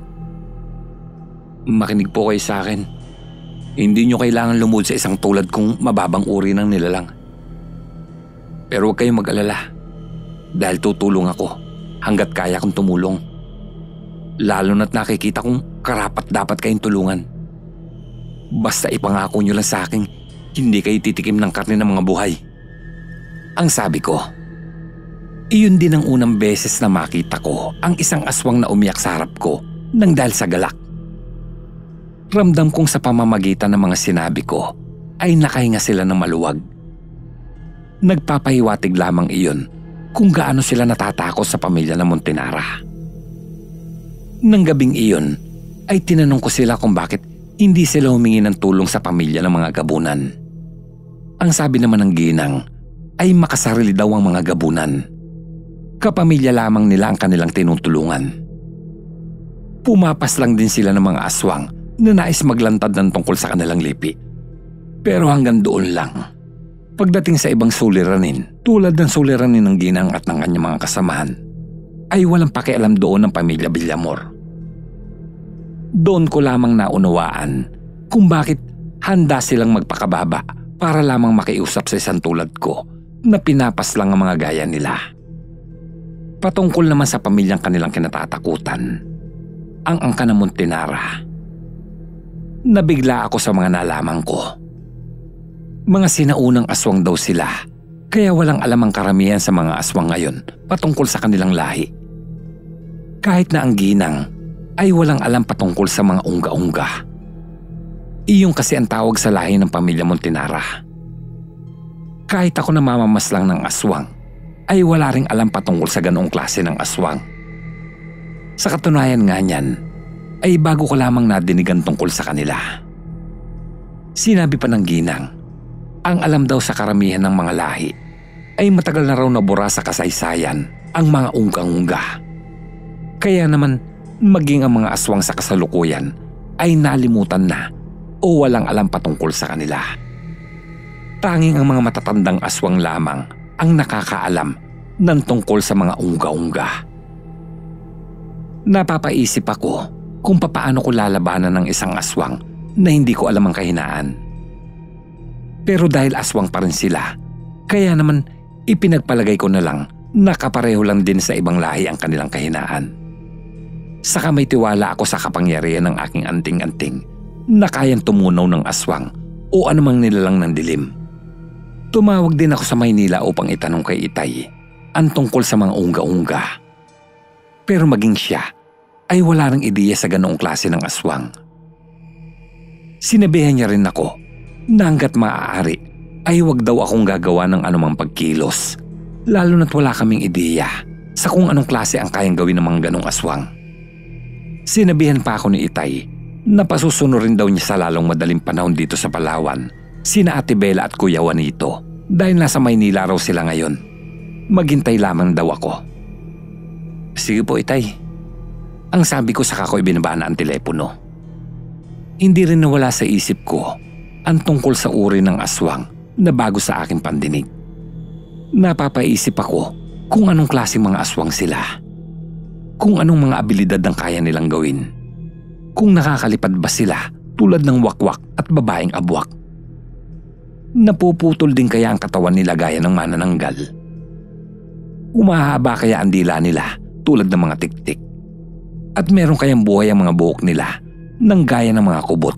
[SPEAKER 1] Makinig po kayo sa akin. Hindi nyo kailangan lumuhod sa isang tulad kong mababang uri ng nilalang. Pero huwag kayong mag-alala dahil tutulong ako hanggat kaya kong tumulong. Lalo na't nakikita kong karapat dapat kayong tulungan. Basta ipangako nyo lang sa akin, hindi kayo titikim ng karne ng mga buhay. Ang sabi ko. Iyon din ang unang beses na makita ko ang isang aswang na umiyak sa harap ko nang dahil sa galak. Ramdam kong sa pamamagitan ng mga sinabi ko ay nakahinga sila ng maluwag. Nagpapahiwatig lamang iyon kung gaano sila natatakot sa pamilya ng Montinara. Nang gabing iyon ay tinanong ko sila kung bakit hindi sila humingi ng tulong sa pamilya ng mga gabunan. Ang sabi naman ng ginang ay makasarili daw ang mga gabunan. Kapamilya lamang nila ang kanilang tinutulungan. Pumapas lang din sila ng mga aswang na nais maglantad ng tungkol sa kanilang lipi. Pero hanggang doon lang. Pagdating sa ibang suliranin, tulad ng suliranin ng ginang at ng kanyang mga kasamahan, ay walang pakialam doon ng pamilya Villamor. Doon ko lamang naunawaan kung bakit handa silang magpakababa para lamang makiusap sa isang tulad ko na pinapas lang ang mga gaya nila. Patungkol naman sa pamilyang kanilang kinatatakutan, ang angka ng Montinara. Nabigla ako sa mga nalaman ko. Mga sinaunang aswang daw sila, kaya walang alam ang karamihan sa mga aswang ngayon patungkol sa kanilang lahi. Kahit na ang ginang ay walang alam patungkol sa mga ungga-ungga. Iyon kasi ang tawag sa lahi ng pamilya Montinara. Kahit ako na mamamaslang ng aswang, ay wala ring alam patungkol sa ganoong klase ng aswang. Sa katunayan nga niyan, ay bago ko lamang nadinigan tungkol sa kanila. Sinabi pa ng ginang, ang alam daw sa karamihan ng mga lahi ay matagal na raw nabura sa kasaysayan ang mga ungga-ungga. Kaya naman maging ang mga aswang sa kasalukuyan ay nalimutan na o walang alam patungkol sa kanila. Tanging ang mga matatandang aswang lamang ang nakakaalam ng tungkol sa mga ungga-ungga. Napapaisip ako kung papaano ko lalabanan ng isang aswang na hindi ko alam ang kahinaan. Pero dahil aswang pa rin sila, kaya naman ipinagpalagay ko na lang na kapareho lang din sa ibang lahi ang kanilang kahinaan. Saka may tiwala ako sa kapangyarihan ng aking anting-anting na kayang tumunaw ng aswang o anumang nilalang ng dilim. Tumawag din ako sa Maynila upang itanong kay Itay ang tungkol sa mga ungga-ungga. Pero maging siya ay wala ring ideya sa ganoong klase ng aswang. Sinabihan niya rin ako na hanggat maaari ay wag daw akong gagawa ng anumang pagkilos, lalo na't wala kaming ideya sa kung anong klase ang kayang gawin ng mga ganong aswang. Sinabihan pa ako ni Itay na pasusunurin daw niya sa lalong madaling panahon dito sa Palawan sina Ate Bella at Kuya Juanito dahil nasa Maynila raw sila ngayon. Maghintay lamang daw ako. Sige po, Itay. Ang sabi ko saka ko ibinaba na ang telepono. Hindi rin nawala sa isip ko ang tungkol sa uri ng aswang na bago sa aking pandinig. Napapaisip ako kung anong klaseng mga aswang sila. Kung anong mga abilidad ang kaya nilang gawin. Kung nakakalipad ba sila tulad ng wakwak at babaeng abwak. Napuputol din kaya ang katawan nila gaya ng manananggal. Umahaba kaya ang dila nila tulad ng mga tiktik. At meron kayang buhay ang mga buhok nila ng gaya ng mga kubot.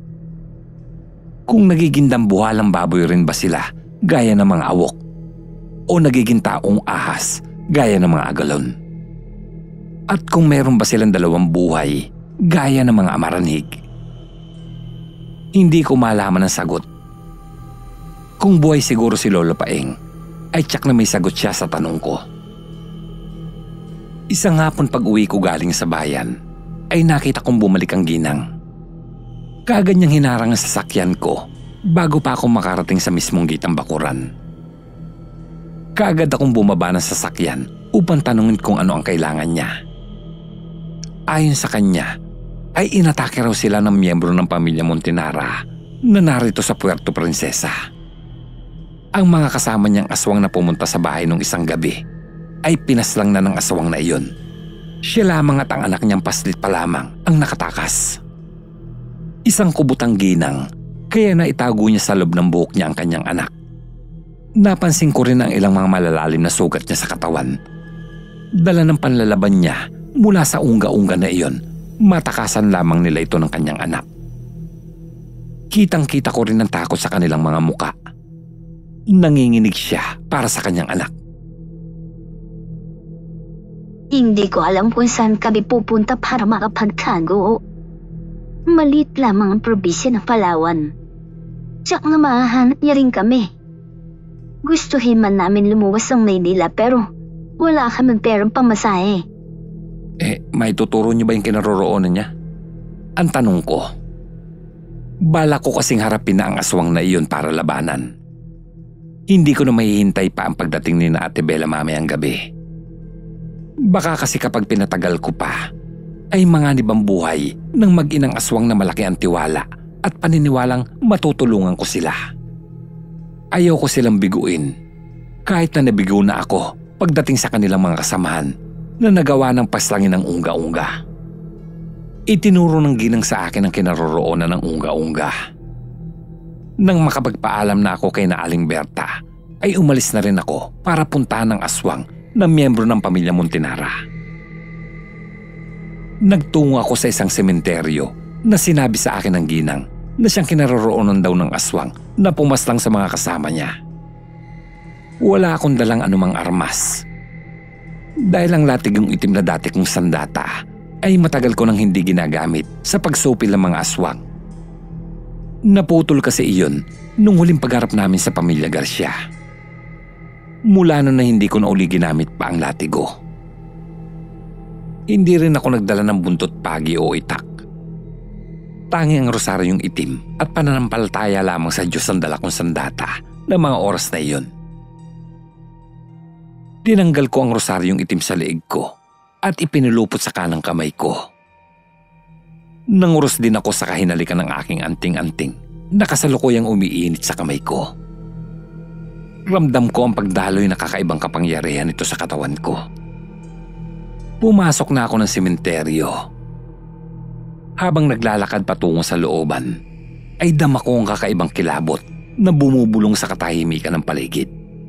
[SPEAKER 1] Kung nagiging dambuhalang baboy rin ba sila gaya ng mga awok o nagiging taong ahas gaya ng mga agalon. At kung meron ba silang dalawang buhay gaya ng mga amaranhig. Hindi ko malaman ang sagot. Kung buhay siguro si Lolo Paeng ay tiyak na may sagot siya sa tanong ko. Isang hapon pag-uwi ko galing sa bayan ay nakita kong bumalik ang ginang. Kaagad niyang hinarang ang sasakyan ko bago pa ako makarating sa mismong gitang bakuran. Kaagad akong bumaba ng sasakyan upang tanungin kung ano ang kailangan niya. Ayon sa kanya ay inatake raw sila ng miyembro ng pamilya Montinara na narito sa Puerto Princesa. Ang mga kasama niyang aswang na pumunta sa bahay nung isang gabi ay pinaslang na ng aswang na iyon. Siya lamang at ang anak niyang paslit pa lamang ang nakatakas. Isang kubutang ginang, kaya naitago niya sa loob ng buhok niya ang kanyang anak. Napansin ko rin ang ilang mga malalalim na sugat niya sa katawan. Dala ng panlalaban niya mula sa unga-unga na iyon, matakasan lamang nila ito ng kanyang anak. Kitang-kita ko rin ang takot sa kanilang mga muka. Nanginginig siya para sa kanyang anak.
[SPEAKER 2] Hindi ko alam kung saan kami pupunta para makapagtago. Maliit lamang ang probinsya ng Palawan. Tsak na mahahanap niya rin kami. Gustuhin man namin lumuwas ng Maynila pero wala kaming perang pamasahe.
[SPEAKER 1] May tuturo niyo ba yung kinaroroonan niya? Ang tanong ko. Bala ko kasing harapin na ang aswang na iyon para labanan. Hindi ko na mahihintay pa ang pagdating ni na Ate Bella mamayang gabi. Baka kasi kapag pinatagal ko pa, ay manganib ang buhay ng mag-inang aswang na malaki ang tiwala at paniniwalang matutulungan ko sila. Ayaw ko silang biguin, kahit na nabigo na ako pagdating sa kanilang mga kasamahan na nagawa ng paslangin ng unga-unga. Itinuro ng ginang sa akin ang kinaroroonan ng unga-unga. Nang makapagpaalam na ako kay na Aling Berta, ay umalis na rin ako para puntahan ng aswang na miyembro ng pamilya Montinara. Nagtungo ako sa isang sementeryo na sinabi sa akin ng ginang na siyang kinaroroonan daw ng aswang na pumaslang sa mga kasama niya. Wala akong dalang anumang armas. Dahil ang latigong itim na dati kong sandata ay matagal ko nang hindi ginagamit sa pagsupil ng mga aswang. Naputol kasi iyon nung huling pagharap namin sa pamilya Garcia. Mula nun na hindi ko na uli ginamit pa ang latigo. Hindi rin ako nagdala ng buntot pagi o itak. Tangi ang rosaryong itim at pananampalataya lamang sa Diyos ang dala kong sandata ng mga oras na iyon. Tinanggal ko ang rosaryong itim sa leeg ko at ipinulupot sa kanang kamay ko. Nanguros din ako sa kahinalikan ng aking anting-anting na kasalukuyang umiinit sa kamay ko. Ramdam ko ang pagdaloy na kakaibang kapangyarihan nito sa katawan ko. Pumasok na ako ng sementeryo. Habang naglalakad patungo sa looban, ay dama ko ang kakaibang kilabot na bumubulong sa katahimikan ng paligid.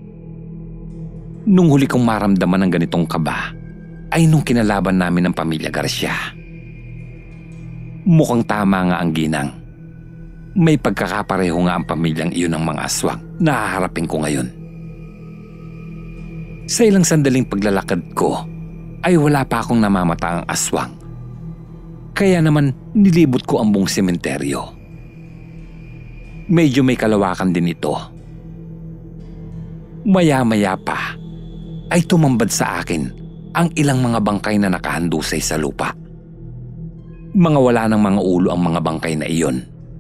[SPEAKER 1] Nung huli kong maramdaman ng ganitong kaba, ay nung kinalaban namin ng pamilya Garcia. Mukhang tama nga ang ginang. May pagkakapareho nga ang pamilyang iyon ng mga aswang na haharapin ko ngayon. Sa ilang sandaling paglalakad ko, ay wala pa akong namamata ang aswang. Kaya naman nilibot ko ang buong sementeryo. Medyo may kalawakan din ito. Maya-maya pa ay tumambad sa akin ang ilang mga bangkay na nakahandusay sa lupa. Mga wala ng mga ulo ang mga bangkay na iyon.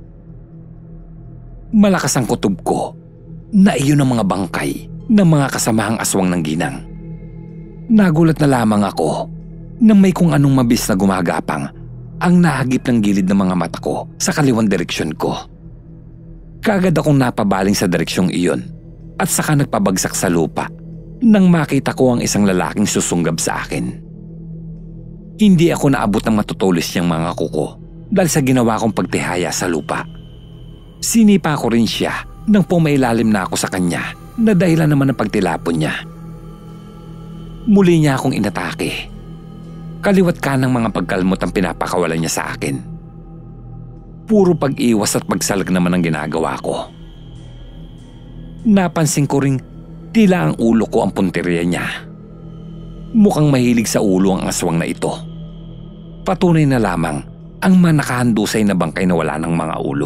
[SPEAKER 1] Malakas ang kutob ko na iyon ang mga bangkay ng mga kasamahang aswang ng ginang. Nagulat na lamang ako na may kung anong mabis na gumagapang ang nahagip ng gilid ng mga mata ko sa kaliwang direksyon ko. Kaagad akong napabaling sa direksyong iyon at saka nagpabagsak sa lupa nang makita ko ang isang lalaking susunggab sa akin. Hindi ako naabot ng matutulis niyang mga kuko dahil sa ginawa kong pagtihaya sa lupa. Sinipa ko rin siya nang pumailalim na ako sa kanya na dahilan naman ng pagtilapon niya. Muli niya akong inatake. Kaliwat ka ng mga pagkalmot ang pinapakawalan niya sa akin. Puro pag-iwas at pagsalag naman ang ginagawa ko. Napansin ko ring tila ang ulo ko ang punteriya niya. Mukhang mahilig sa ulo ang aswang na ito. Patunay na lamang ang manakahandusay na bangkay na wala ng mga ulo.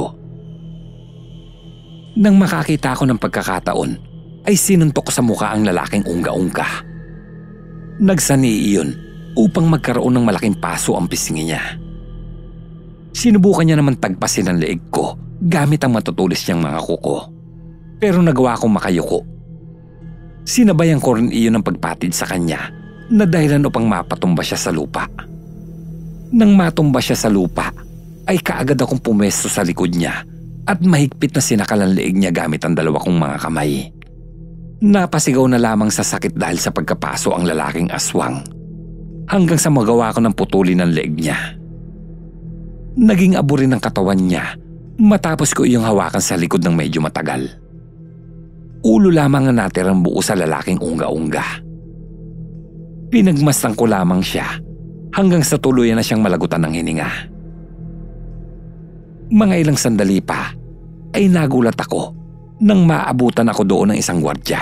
[SPEAKER 1] Nang makakita ko ng pagkakataon, ay sinuntok ko sa mukha ang lalaking unga-unga. Nagsani iyon upang magkaroon ng malaking paso ang pisngi niya. Sinubukan niya naman tagpasin ang leeg ko gamit ang matutulis niyang mga kuko. Pero nagawa kong makayuko. Sinabayan ko rin iyon ng pagpatid sa kanya na dahilan upang mapatumba siya sa lupa. Nang matumba siya sa lupa, ay kaagad akong pumesto sa likod niya at mahigpit na sinakal ang leeg niya gamit ang dalawa kong mga kamay. Napasigaw na lamang sa sakit dahil sa pagkapaso ang lalaking aswang hanggang sa magawa ko ng putulin ng leeg niya. Naging abo rin ang katawan niya matapos ko iyong hawakan sa likod ng medyo matagal. Ulo lamang ang natirang buo sa lalaking unga-unga. Pinagmasdan ko lamang siya hanggang sa tuluyan na siyang malagutan ng hininga. Mga ilang sandali pa ay nagulat ako nang maabutan ako doon ng isang gwardya.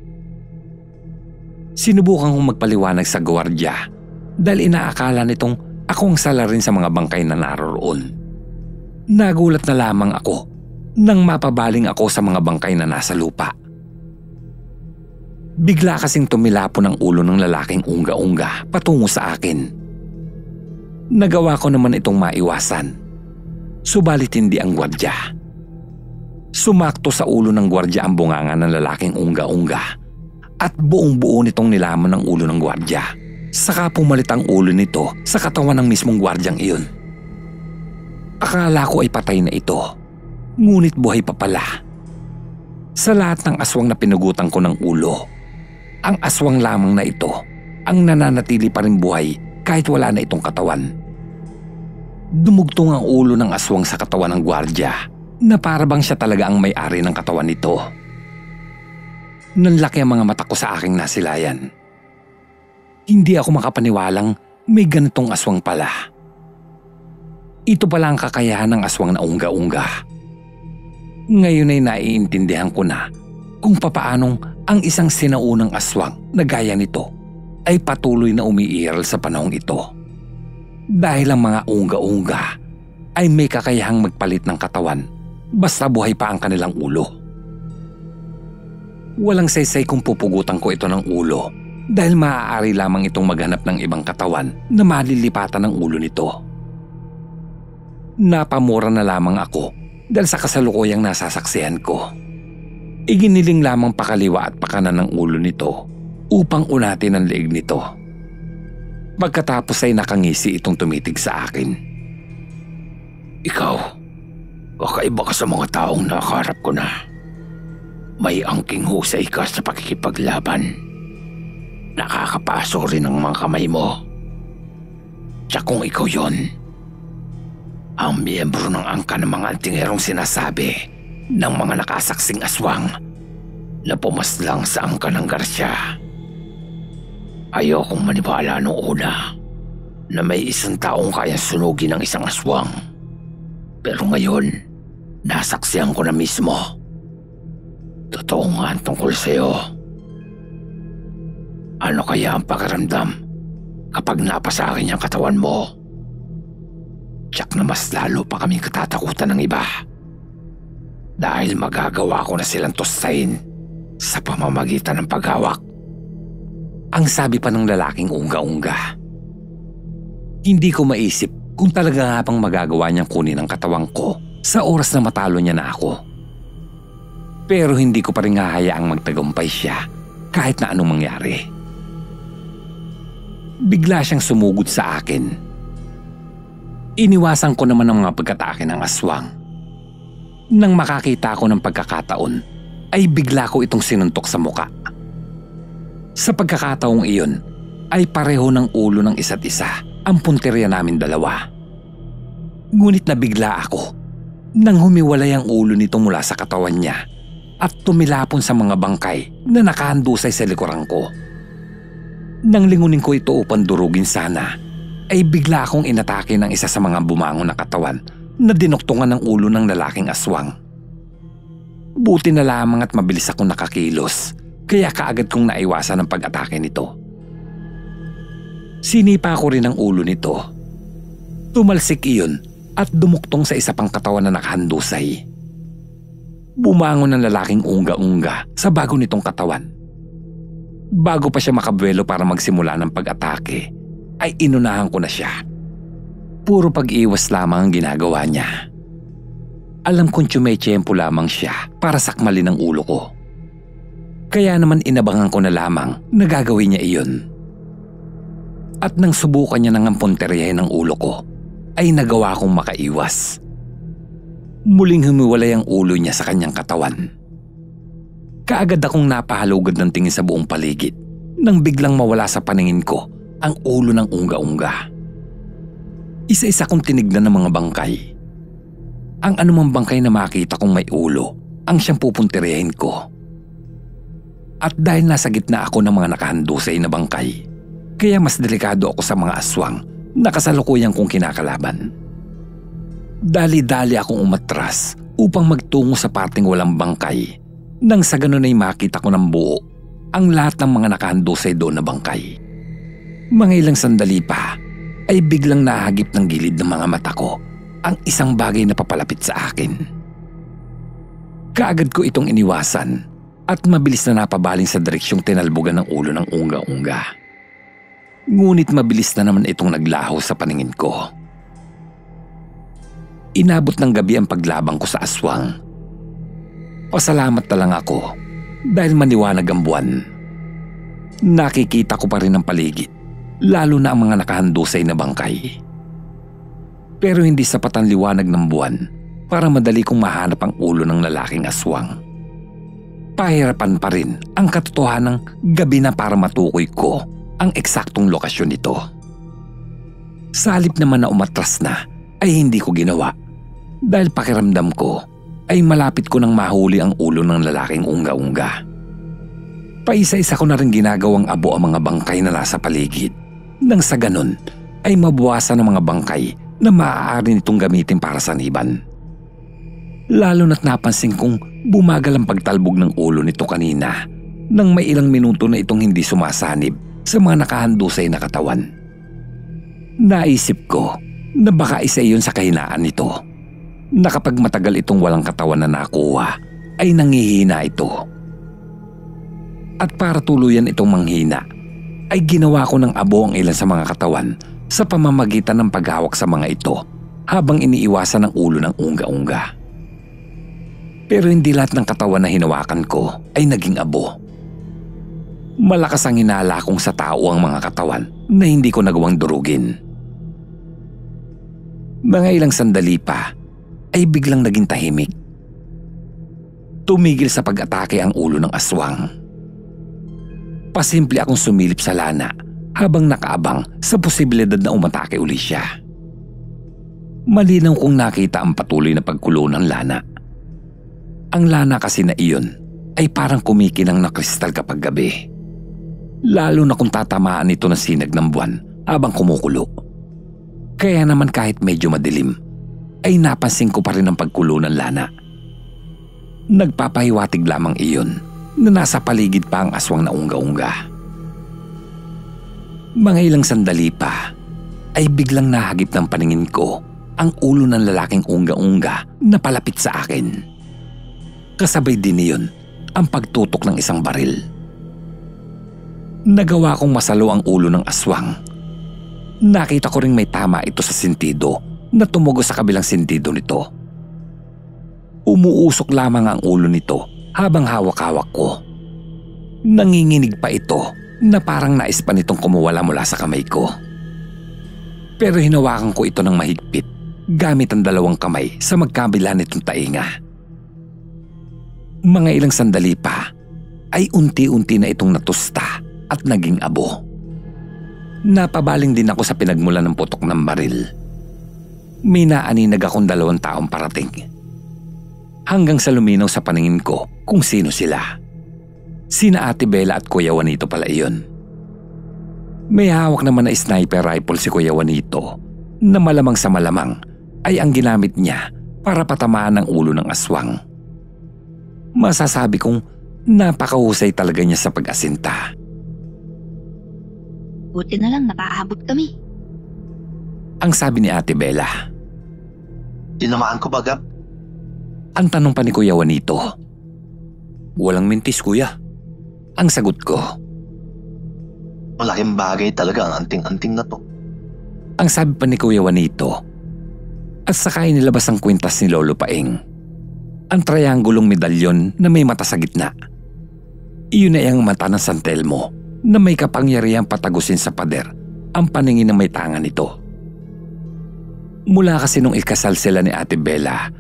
[SPEAKER 1] Sinubukan kong magpaliwanag sa gwardya dahil inaakala nitong ako ang salarin sa mga bangkay na naroroon. Nagulat na lamang ako nang mapabaling ako sa mga bangkay na nasa lupa. Bigla kasing tumilapon ang ulo ng lalaking unga-unga patungo sa akin. Nagawa ko naman itong maiwasan, subalit hindi ang gwardya. Sumakto sa ulo ng gwardya ang bunganga ng lalaking unga-unga at buong-buo nitong nilaman ang ulo ng gwardya. Saka pumalit ang ulo nito sa katawan ng mismong gwardyang iyon. Akala ko ay patay na ito, ngunit buhay pa pala. Sa lahat ng aswang na pinugutan ko ng ulo, ang aswang lamang na ito ang nananatili pa rin buhay kahit wala na itong katawan. Dumugtong ang ulo ng aswang sa katawan ng gwardya na para bang siya talaga ang may-ari ng katawan nito. Nanlaki ang mga mata ko sa aking nasilayan. Hindi ako makapaniwalang may ganitong aswang pala. Ito pala ang kakayahan ng aswang na unga-unga. Ngayon ay naiintindihan ko na kung papaanong ang isang sinaunang aswang na gaya nito ay patuloy na umiiral sa panahong ito. Dahil ang mga unga-unga ay may kakayahang magpalit ng katawan basta buhay pa ang kanilang ulo. Walang saysay kung pupugutan ko ito ng ulo dahil maaari lamang itong maghanap ng ibang katawan na malilipatan ng ulo nito. Napamura na lamang ako dahil sa kasalukuyang nasasaksihan ko. Iginiling lamang pakaliwa at pakanan ng ulo nito upang unatin ang leeg nito. Pagkatapos ay nakangisi itong tumitig sa akin. Ikaw, kakaiba ka sa mga taong nakaharap ko na. May angking husay ka sa pakikipaglaban. Nakakapaso rin ang mga kamay mo. Tiyak kung ikaw yon, ang miyembro ng angka ng mga antingerong sinasabi ng mga nakasaksing aswang na pumaslang sa angka ng Garcia. Ayokong maniwala noong una na may isang taong kayang sunugin ng isang aswang. Pero ngayon, nasaksihan ko na mismo. Totoo nga ang tungkol sa'yo. Ano kaya ang pakiramdam kapag napasa akin ang katawan mo? Tiyak na mas lalo pa kaming katatakutan ng iba. Dahil magagawa ko na silang tostahin sa pamamagitan ng paghawak. Ang sabi pa ng lalaking unga-unga. Hindi ko maisip kung talaga nga pang magagawa niyang kunin ang katawang ko sa oras na matalo niya na ako. Pero hindi ko pa rin hahayaang magtagumpay siya kahit na anong mangyari. Bigla siyang sumugod sa akin. Iniwasan ko naman ang mga pagkatake ng aswang. Nang makakita ko ng pagkakataon, ay bigla ko itong sinuntok sa muka. Sa pagkakataong iyon, ay pareho ng ulo ng isa't isa ang punteriya namin dalawa. Ngunit nabigla ako nang humiwalay ang ulo nito mula sa katawan niya at tumilapon sa mga bangkay na nakahandusay sa likuran ko. Nang lingunin ko ito upang durugin sana, ay bigla akong inatake ng isa sa mga bumangon na katawan na dinuktungan ng ulo ng lalaking aswang. Buti na lamang at mabilis akong nakakilos, kaya kaagad kong naiwasan ang pag-atake nito. Sinipa ko rin ang ulo nito. Tumalsik iyon at dumuktong sa isa pang katawan na nakahandusay. Bumangon ang lalaking unga-unga sa bago nitong katawan. Bago pa siya makabuelo para magsimula ng pag-atake, ay inunahan ko na siya. Puro pag-iwas lamang ang ginagawa niya. Alam kong tiyempo lamang siya para sakmalin ang ulo ko. Kaya naman inabangan ko na lamang na gagawin niya iyon. At nang subukan niya ng ampunteriyahin ng ulo ko, ay nagawa kong makaiwas. muling humiwalay ang ulo niya sa kanyang katawan. Kaagad akong napahalugad ng tingin sa buong paligid nang biglang mawala sa paningin ko ang ulo ng unga-unga. Isa-isa kong tinignan ng mga bangkay. Ang anumang bangkay na makita kong may ulo ang siyang pupuntiryahin ko. At dahil nasa gitna ako ng mga nakahandusay na bangkay, kaya mas delikado ako sa mga aswang na kasalukuyan kong kinakalaban. Dali-dali akong umatras upang magtungo sa parteng walang bangkay nang sa ganun ay makita ko ng buo ang lahat ng mga nakahandusay doon na bangkay. Mga ilang sandali pa ay biglang nahagip ng gilid ng mga mata ko ang isang bagay na papalapit sa akin. Kaagad ko itong iniwasan at mabilis na napabaling sa direksyong tinalbugan ng ulo ng unga-unga. Ngunit mabilis na naman itong naglaho sa paningin ko. Inabot ng gabi ang paglabang ko sa aswang. Pasalamat na lang ako dahil maliwanag ang buwan. Nakikita ko pa rin ang paligid, lalo na ang mga nakahandusay na bangkay. Pero hindi sapat ang liwanag ng buwan para madali kong mahanap ang ulo ng lalaking aswang. Pahirapan pa rin ang katotohanang gabi na para matukoy ko ang eksaktong lokasyon nito. Sa halip naman na umatras na ay hindi ko ginawa dahil pakiramdam ko ay malapit ko nang mahuli ang ulo ng lalaking unga-unga. Paisa-isa ko na rin ginagawang abo ang mga bangkay na nasa paligid nang sa ganun ay mabawasan ang mga bangkay na maaari nitong gamitin para saniban. Lalo na't napansin kong bumagal ang pagtalbog ng ulo nito kanina nang may ilang minuto na itong hindi sumasanib sa mga nakahandusay na katawan. Naisip ko na baka isa iyon sa kahinaan nito, na kapag matagal itong walang katawan na nakuha ay nangihina ito. At para tuluyan itong manghina ay ginawa ko ng abo ang ilan sa mga katawan sa pamamagitan ng paghawak sa mga ito habang iniiwasan ang ulo ng unga-unga. Pero hindi lahat ng katawan na hinawakan ko ay naging abo. Malakas ang hinala kong sa tao ang mga katawan na hindi ko nagawang durugin. Mga ilang sandali pa ay biglang naging tahimik. Tumigil sa pag-atake ang ulo ng aswang. Pasimple akong sumilip sa lana habang nakaabang sa posibilidad na umatake uli siya. Malinaw kong nakita ang patuloy na pagkulo ng lana. Ang lana kasi na iyon ay parang kumikinang na kristal kapag gabi. Lalo na kung tatamaan ito ng sinag ng buwan habang kumukulo. Kaya naman kahit medyo madilim, ay napansin ko pa rin ang pagkulo ng lana. Nagpapahiwatig lamang iyon na nasa paligid pa ang aswang na unga-unga. Mga ilang sandali pa ay biglang nahagip ng paningin ko ang ulo ng lalaking unga-unga na palapit sa akin. Kasabay din niyon ang pagtutok ng isang baril. Nagawa kong masalo ang ulo ng aswang. Nakita ko ring may tama ito sa sentido na tumugo sa kabilang sentido nito. Umuusok lamang ang ulo nito habang hawak-hawak ko. Nanginginig pa ito na parang nais pa nitong kumuwala mula sa kamay ko. Pero hinawakan ko ito ng mahigpit gamit ang dalawang kamay sa magkabila nitong tainga. Mga ilang sandali pa ay unti-unti na itong natusta at naging abo. Napabaling din ako sa pinagmulan ng putok ng baril. May naaninag akong 2 taong parating. Hanggang sa luminaw sa paningin ko kung sino sila. Sina Ate Bella at Kuya Juanito pala iyon. May hawak naman na sniper rifle si Kuya Juanito na malamang sa malamang ay ang ginamit niya para patamaan ang ulo ng aswang. Masasabi kong napakahusay talaga niya sa pag-asinta.
[SPEAKER 2] Buti na lang nakaabot kami.
[SPEAKER 1] Ang sabi ni Ate Bella.
[SPEAKER 3] Tinamaan ko ba, Gab?
[SPEAKER 1] Ang tanong pa ni Kuya Juanito. Walang mintis, Kuya. Ang sagot ko.
[SPEAKER 3] Malaking bagay talaga ang anting-anting na to.
[SPEAKER 1] Ang sabi pa ni Kuya Juanito. At saka inilabas ang kwintas ni Lolo Paeng. Ang triangulong medalyon na may mata sa gitna. Iyon ay ang mata ng San Telmo na may kapangyarihang patagusin sa pader ang paningin ng may tanga nito. Mula kasi nung ikasal sila ni Ate Bella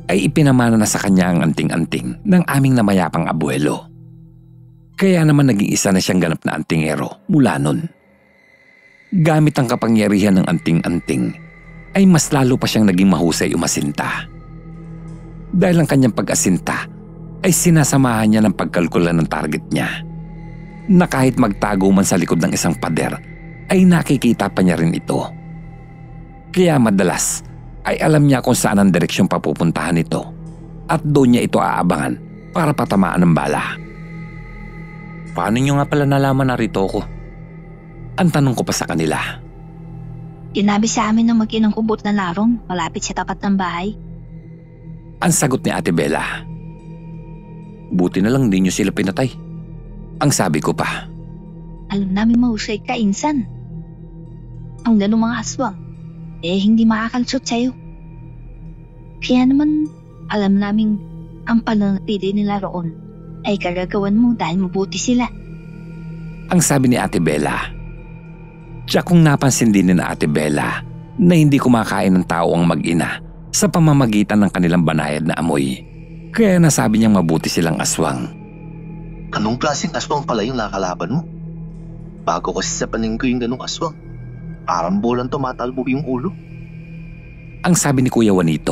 [SPEAKER 1] ay ipinamana na sa kanya ang anting-anting ng aming namayapang abuelo. Kaya naman naging isa na siyang ganap na antingero mula nun. Gamit ang kapangyarihan ng anting-anting ay mas lalo pa siyang naging mahusay umasinta. Dahil ang kanyang pag-asinta ay sinasamahan niya ng pagkalkula ng target niya, na kahit magtago man sa likod ng isang pader ay nakikita pa niya rin ito. Kaya madalas ay alam niya kung saan ang direksyong papupuntahan nito at doon niya ito aabangan para patamaan ng bala. Paano niyo nga pala nalaman na rito ko? Ang tanong ko pa sa kanila.
[SPEAKER 2] Tinabi sa amin ng mag-inang kubot na larong malapit sa tapat ng bahay.
[SPEAKER 1] Ang sagot ni Ate Bella. Buti na lang di niyo sila pinatay. Ang sabi ko pa.
[SPEAKER 2] Alam namin mahusay ka, insan. Ang ganong mga aswang, hindi makakalusot sa'yo. Kaya naman, alam namin ang pananatili nila roon ay kagagawan mo dahil mabuti sila.
[SPEAKER 1] Ang sabi ni Ate Bella. Tiyak kung napansin din ni Ate Bella na hindi kumakain ng tao ang mag-ina sa pamamagitan ng kanilang banayad na amoy. Kaya nasabi niyang mabuti silang aswang.
[SPEAKER 3] Anong klaseng aswang pala yung nakalaban mo? Bago kasi sa paningin ko yung ganong aswang. Parang bolang tumatalbog yung ulo.
[SPEAKER 1] Ang sabi ni Kuya Juanito.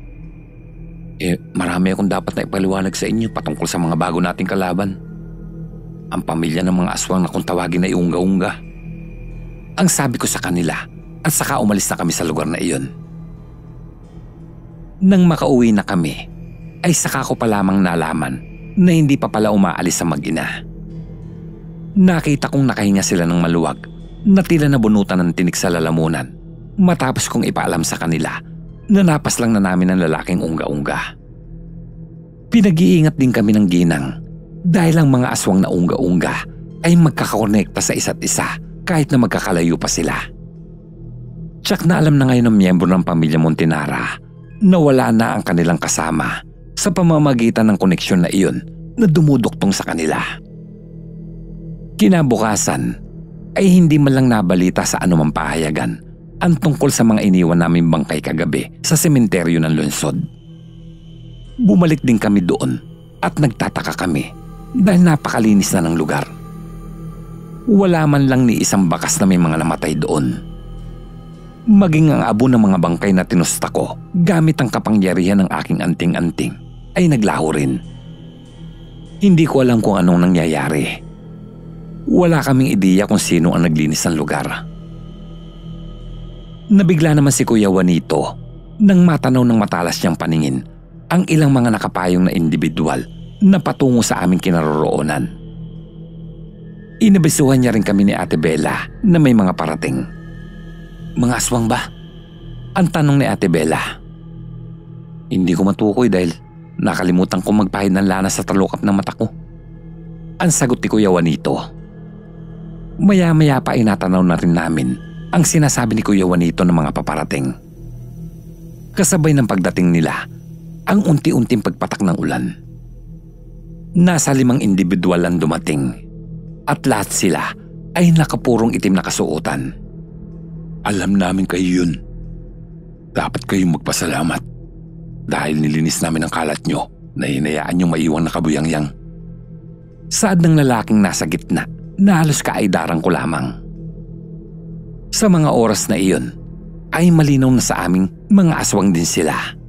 [SPEAKER 1] Marami akong dapat na ipaliwanag sa inyo patungkol sa mga bago nating kalaban. Ang pamilya ng mga aswang na kung tawagin ay unga-unga. Ang sabi ko sa kanila at saka umalis na kami sa lugar na iyon. Nang makauwi na kami, ay saka ko pa lamang nalaman na hindi pa pala umaalis sa mag-ina. Nakita kong nakahinga sila ng maluwag na tila nabunutan ng tinik sa lalamunan matapos kong ipaalam sa kanila na napas lang na namin ang lalaking unga-unga. Pinag-iingat din kami ng ginang dahil ang mga aswang na unga-unga ay magkakakonekta sa isa't isa kahit na magkakalayo pa sila. Tsak na alam na ngayon ng miyembro ng pamilya Montinara na wala na ang kanilang kasama sa pamamagitan ng koneksyon na iyon na dumuduktong sa kanila. Kinabukasan ay hindi man lang nabalita sa anumang pahayagan ang tungkol sa mga iniwan naming bangkay kagabi sa sementeryo ng lungsod. Bumalik din kami doon at nagtataka kami dahil napakalinis na ng lugar. Wala man lang ni isang bakas na may mga namatay doon. Maging ang abo ng mga bangkay na tinusta ko gamit ang kapangyarihan ng aking anting-anting ay naglaho rin. Hindi ko alam kung anong nangyayari. Wala kaming ideya kung sino ang naglinis ng lugar. Nabigla naman si Kuya Juanito nang matanaw ng matalas niyang paningin ang ilang mga nakapayong na individual na patungo sa aming kinaroroonan. Inabisuhan niya rin kami ni Ate Bella na may mga parating. Mga aswang ba? Ang tanong ni Ate Bella. Hindi ko matukoy dahil nakalimutan kong magpahid ng lana sa talukap ng mata ko. Ang sagot ni Kuya Juanito. Maya-maya pa inatanaw na rin namin ang sinasabi ni Kuya Juanito ng mga paparating. Kasabay ng pagdating nila, ang unti-unting pagpatak ng ulan. Nasa 5 individual ang dumating at lahat sila ay nakapurong itim na kasuotan. Alam namin kayo yun. Dapat kayong magpasalamat dahil nilinis namin ang kalat nyo na hinayaan nyo maiwang nakabuyangyang. Saad ng lalaking nasa gitna na halos kaaydarang ko lamang. Sa mga oras na iyon ay malinaw na sa aming mga aswang din sila.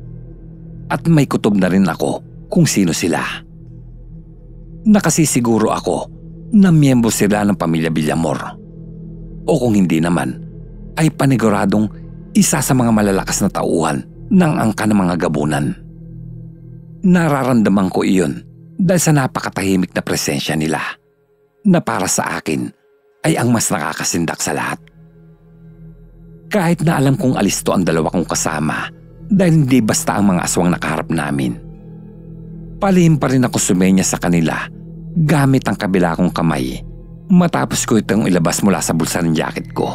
[SPEAKER 1] At may kutob na rin ako kung sino sila. Nakasisiguro ako na miyembro sila ng pamilya Villamor. O kung hindi naman, ay paniguradong isa sa mga malalakas na tauhan ng angka ng mga gabunan. Nararamdaman ko iyon dahil sa napakatahimik na presensya nila na para sa akin ay ang mas nakakasindak sa lahat. Kahit na alam kong alisto ang dalawa kong kasama dahil hindi basta ang mga aswang nakaharap namin. Palihim pa rin ako sumenya sa kanila gamit ang kabila kong kamay matapos ko itong ilabas mula sa bulsa ng jacket ko.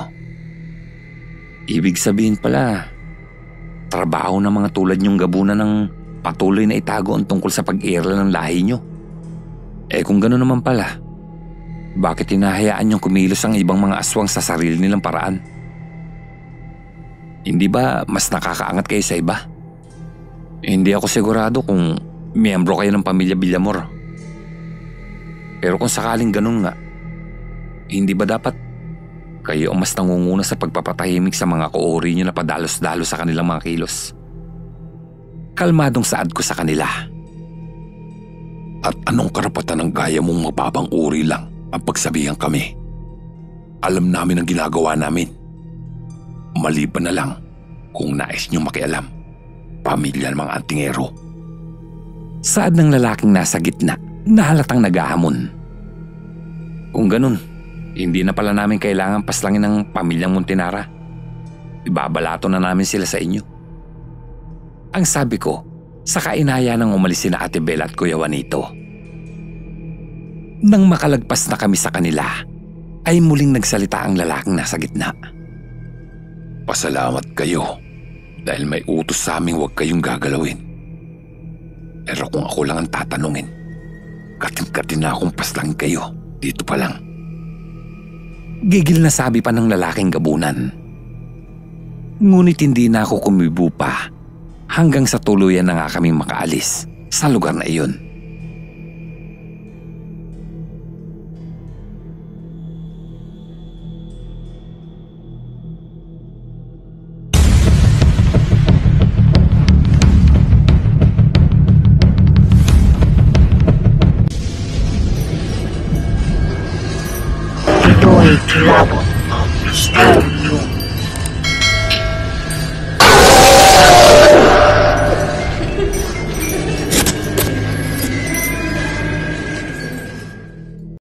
[SPEAKER 1] Ibig sabihin pala, trabaho ng mga tulad niyong gabunan ng patuloy na itago ang tungkol sa pag-iral ng lahi niyo. Kung gano'n naman pala, bakit hinahayaan niyong kumilos ang ibang mga aswang sa sarili nilang paraan? Hindi ba mas nakakaangat kayo sa iba? Hindi ako sigurado kung miyembro kayo ng pamilya Villamor. Pero kung sakaling ganun nga, hindi ba dapat kayo ang mas nangunguna sa pagpapatahimik sa mga koori nyo na padalos-dalos sa kanilang mga kilos? Kalmadong saad ko sa kanila.
[SPEAKER 4] At anong karapatan ng gaya mong mababang uri lang ang pagsabihan kami? Alam namin ang ginagawa namin. Maliban na lang kung nais nyo makialam, pamilya ng mga antingero.
[SPEAKER 1] Saad ng lalaking nasa gitna na halatang naghahamon. Kung ganun, hindi na pala namin kailangan paslangin ng pamilyang Montinara. Ibabalato na namin sila sa inyo. Ang sabi ko, sa kainaya nang umalis sina Ate Bella at Kuya Juanito. Nang makalagpas na kami sa kanila, ay muling nagsalita ang lalaking nasa gitna.
[SPEAKER 4] Pasalamat kayo dahil may utos sa aming huwag kayong gagalawin. Pero kung ako lang ang tatanungin, kating-kating na akong paslangin kayo dito pa lang.
[SPEAKER 1] Gigil na sabi pa ng lalaking gabunan. Ngunit hindi na ako kumibo pa hanggang sa tuluyan na nga kaming makaalis sa lugar na iyon.